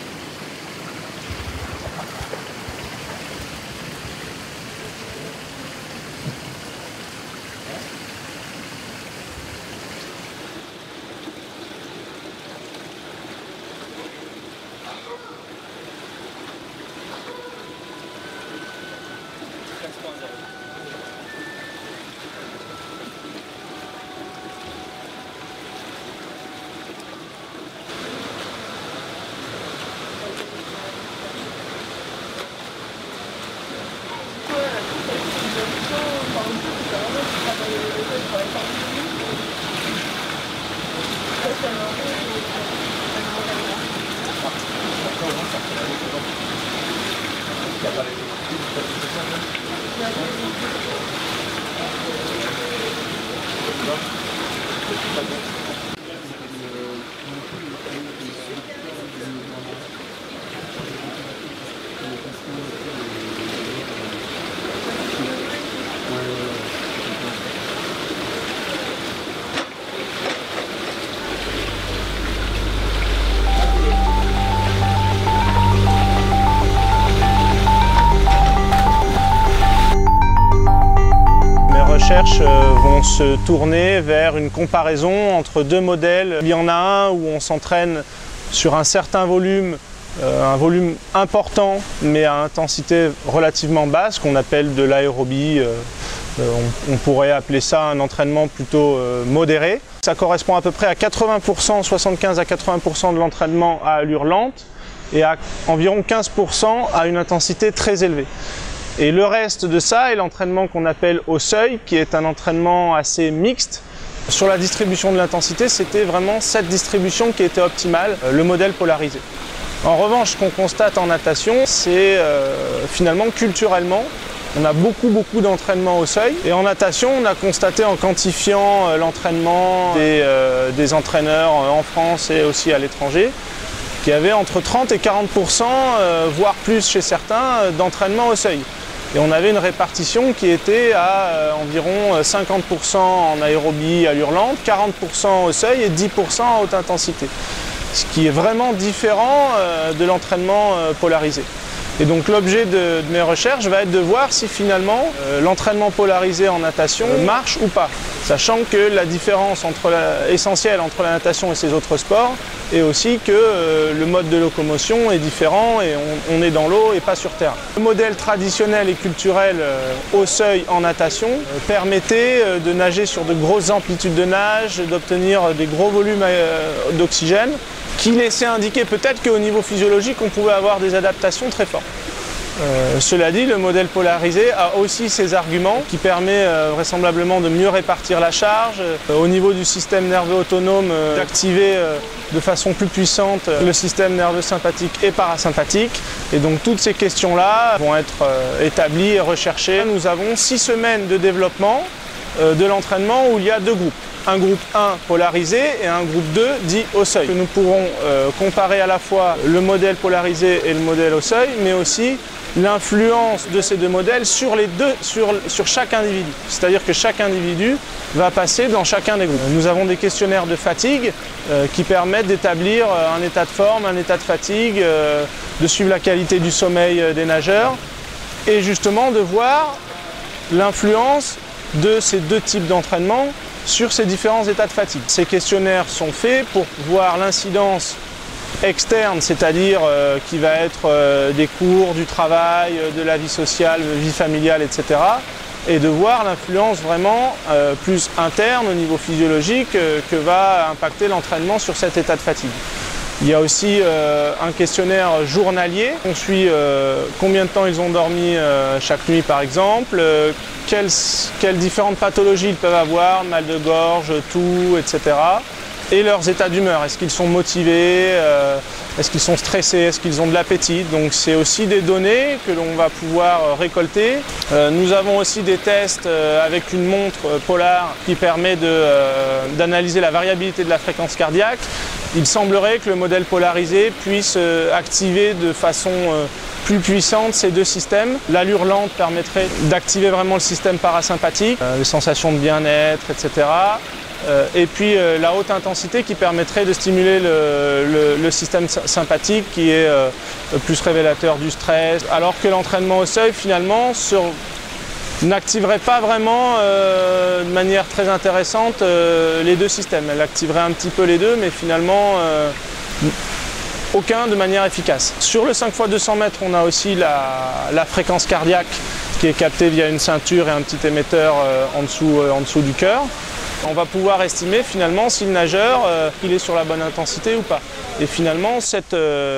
Vont se tourner vers une comparaison entre deux modèles. Il y en a un où on s'entraîne sur un certain volume, un volume important mais à intensité relativement basse, qu'on appelle de l'aérobie. On pourrait appeler ça un entraînement plutôt modéré. Ça correspond à peu près à 80%, 75 à 80% de l'entraînement à allure lente et à environ 15% à une intensité très élevée. Et le reste de ça est l'entraînement qu'on appelle au seuil, qui est un entraînement assez mixte. Sur la distribution de l'intensité, c'était vraiment cette distribution qui était optimale, le modèle polarisé. En revanche, ce qu'on constate en natation, c'est finalement culturellement, on a beaucoup d'entraînement au seuil. Et en natation, on a constaté en quantifiant l'entraînement des entraîneurs en France et aussi à l'étranger, qu'il y avait entre 30 et 40%, voire plus chez certains, d'entraînement au seuil. Et on avait une répartition qui était à environ 50% en aérobie allure lente, 40% au seuil et 10% à haute intensité. Ce qui est vraiment différent de l'entraînement polarisé. Et donc l'objet de mes recherches va être de voir si finalement l'entraînement polarisé en natation marche ou pas. Sachant que la différence essentielle entre la natation et ces autres sports est aussi que le mode de locomotion est différent et on est dans l'eau et pas sur terre. Le modèle traditionnel et culturel au seuil en natation permettait de nager sur de grosses amplitudes de nage, d'obtenir des gros volumes d'oxygène, qui laissait indiquer peut-être qu'au niveau physiologique, on pouvait avoir des adaptations très fortes. Cela dit, le modèle polarisé a aussi ses arguments qui permet vraisemblablement de mieux répartir la charge, au niveau du système nerveux autonome d'activer de façon plus puissante le système nerveux sympathique et parasympathique. Et donc toutes ces questions-là vont être établies et recherchées. Nous avons 6 semaines de développement de l'entraînement où il y a 2 groupes. Un groupe 1 polarisé et un groupe 2 dit au seuil. Nous pourrons comparer à la fois le modèle polarisé et le modèle au seuil, mais aussi l'influence de ces 2 modèles sur chaque individu. C'est-à-dire que chaque individu va passer dans chacun des groupes. Nous avons des questionnaires de fatigue qui permettent d'établir un état de forme, un état de fatigue, de suivre la qualité du sommeil des nageurs et justement de voir l'influence de ces 2 types d'entraînement sur ces différents états de fatigue. Ces questionnaires sont faits pour voir l'incidence externe, c'est-à-dire qui va être des cours, du travail, de la vie sociale, vie familiale, etc. Et de voir l'influence vraiment plus interne au niveau physiologique que va impacter l'entraînement sur cet état de fatigue. Il y a aussi un questionnaire journalier. On suit combien de temps ils ont dormi chaque nuit par exemple, quelles différentes pathologies ils peuvent avoir, mal de gorge, toux, etc. et leurs états d'humeur. Est-ce qu'ils sont motivés, est-ce qu'ils sont stressés, est-ce qu'ils ont de l'appétit. Donc c'est aussi des données que l'on va pouvoir récolter. Nous avons aussi des tests avec une montre Polar qui permet d'analyser la variabilité de la fréquence cardiaque. Il semblerait que le modèle polarisé puisse activer de façon plus puissante ces deux systèmes. L'allure lente permettrait d'activer vraiment le système parasympathique, les sensations de bien-être, etc. Et puis la haute intensité qui permettrait de stimuler le système sympathique qui est plus révélateur du stress, alors que l'entraînement au seuil finalement n'activerait pas vraiment de manière très intéressante les deux systèmes. Elle activerait un petit peu les deux, mais finalement aucun de manière efficace. Sur le 5 x 200 mètres, on a aussi la fréquence cardiaque qui est captée via une ceinture et un petit émetteur en dessous du cœur. On va pouvoir estimer finalement si le nageur il est sur la bonne intensité ou pas. Et finalement cet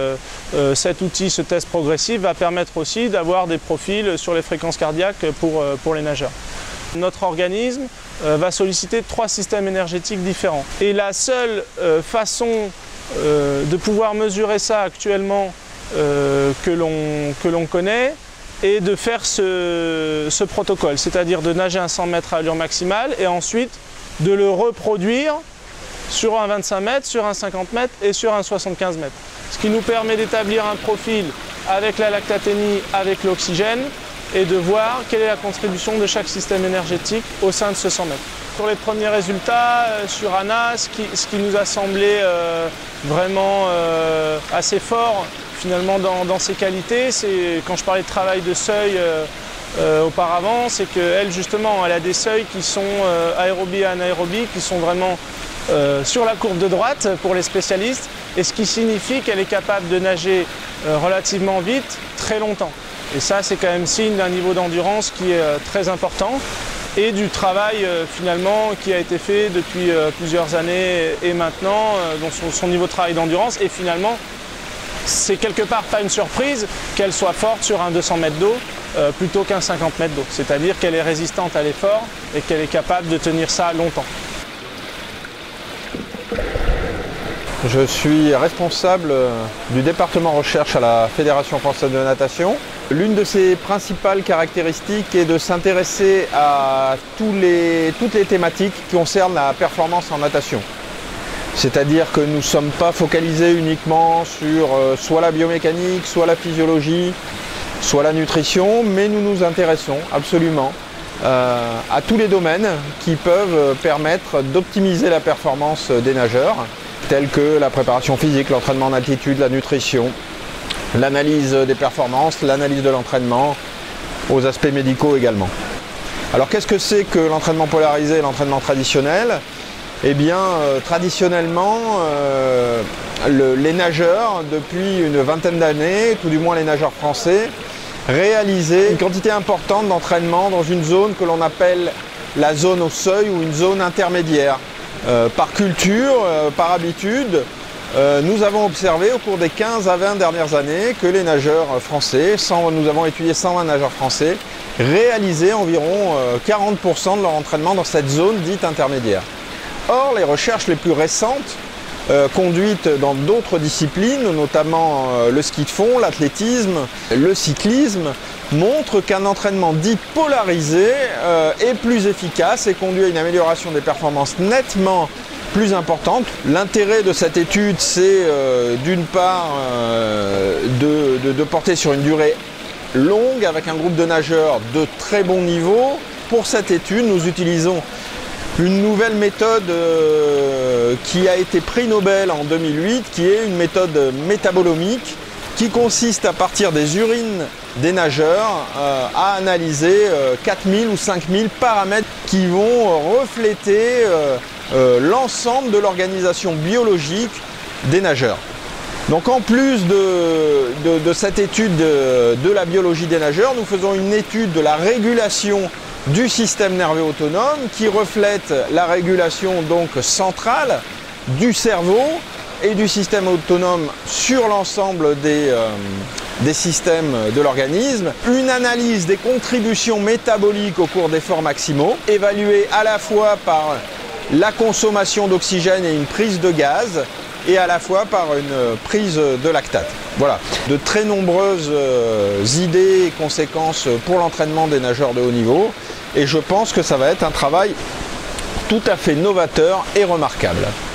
outil, ce test progressif va permettre aussi d'avoir des profils sur les fréquences cardiaques pour les nageurs. Notre organisme va solliciter 3 systèmes énergétiques différents. Et la seule façon de pouvoir mesurer ça actuellement que l'on connaît est de faire ce protocole, c'est-à-dire de nager un 100 mètres à allure maximale et ensuite de le reproduire sur un 25 mètres, sur un 50 mètres et sur un 75 mètres. Ce qui nous permet d'établir un profil avec la lactatémie, avec l'oxygène et de voir quelle est la contribution de chaque système énergétique au sein de ce 100 mètres. Sur les premiers résultats, sur Anna, ce qui nous a semblé vraiment assez fort finalement dans ses qualités, c'est quand je parlais de travail de seuil auparavant, c'est qu'elle justement elle a des seuils qui sont aérobie et anaérobie, qui sont vraiment sur la courbe de droite pour les spécialistes, et ce qui signifie qu'elle est capable de nager relativement vite, très longtemps. Et ça c'est quand même signe d'un niveau d'endurance qui est très important et du travail finalement qui a été fait depuis plusieurs années et maintenant, donc son niveau de travail d'endurance, et finalement c'est quelque part pas une surprise qu'elle soit forte sur un 200 mètres d'eau plutôt qu'un 50 mètres d'eau. C'est-à-dire qu'elle est résistante à l'effort et qu'elle est capable de tenir ça longtemps.
Je suis responsable du département recherche à la Fédération française de natation. L'une de ses principales caractéristiques est de s'intéresser à toutes les thématiques qui concernent la performance en natation. C'est-à-dire que nous ne sommes pas focalisés uniquement sur soit la biomécanique, soit la physiologie, soit la nutrition, mais nous nous intéressons absolument à tous les domaines qui peuvent permettre d'optimiser la performance des nageurs, tels que la préparation physique, l'entraînement en altitude, la nutrition, l'analyse des performances, l'analyse de l'entraînement, aux aspects médicaux également. Alors qu'est-ce que c'est que l'entraînement polarisé et l'entraînement traditionnel ? Eh bien, traditionnellement, les nageurs, depuis une vingtaine d'années, tout du moins les nageurs français, réalisaient une quantité importante d'entraînement dans une zone que l'on appelle la zone au seuil ou une zone intermédiaire. Par culture, par habitude, nous avons observé au cours des 15 à 20 dernières années que les nageurs français, nous avons étudié 120 nageurs français, réalisaient environ 40% de leur entraînement dans cette zone dite intermédiaire. Or, les recherches les plus récentes, conduites dans d'autres disciplines, notamment le ski de fond, l'athlétisme, le cyclisme, montrent qu'un entraînement dit polarisé est plus efficace et conduit à une amélioration des performances nettement plus importante. L'intérêt de cette étude, c'est d'une part de porter sur une durée longue avec un groupe de nageurs de très bon niveau. Pour cette étude, nous utilisons une nouvelle méthode qui a été prix Nobel en 2008, qui est une méthode métabolomique qui consiste à partir des urines des nageurs à analyser 4000 ou 5000 paramètres qui vont refléter l'ensemble de l'organisation biologique des nageurs. Donc en plus de cette étude de la biologie des nageurs, nous faisons une étude de la régulation du système nerveux autonome qui reflète la régulation donc centrale du cerveau et du système autonome sur l'ensemble des systèmes de l'organisme, une analyse des contributions métaboliques au cours d'efforts maximaux, évaluée à la fois par la consommation d'oxygène et une prise de gaz, et à la fois par une prise de lactate. Voilà, de très nombreuses idées et conséquences pour l'entraînement des nageurs de haut niveau, et je pense que ça va être un travail tout à fait novateur et remarquable.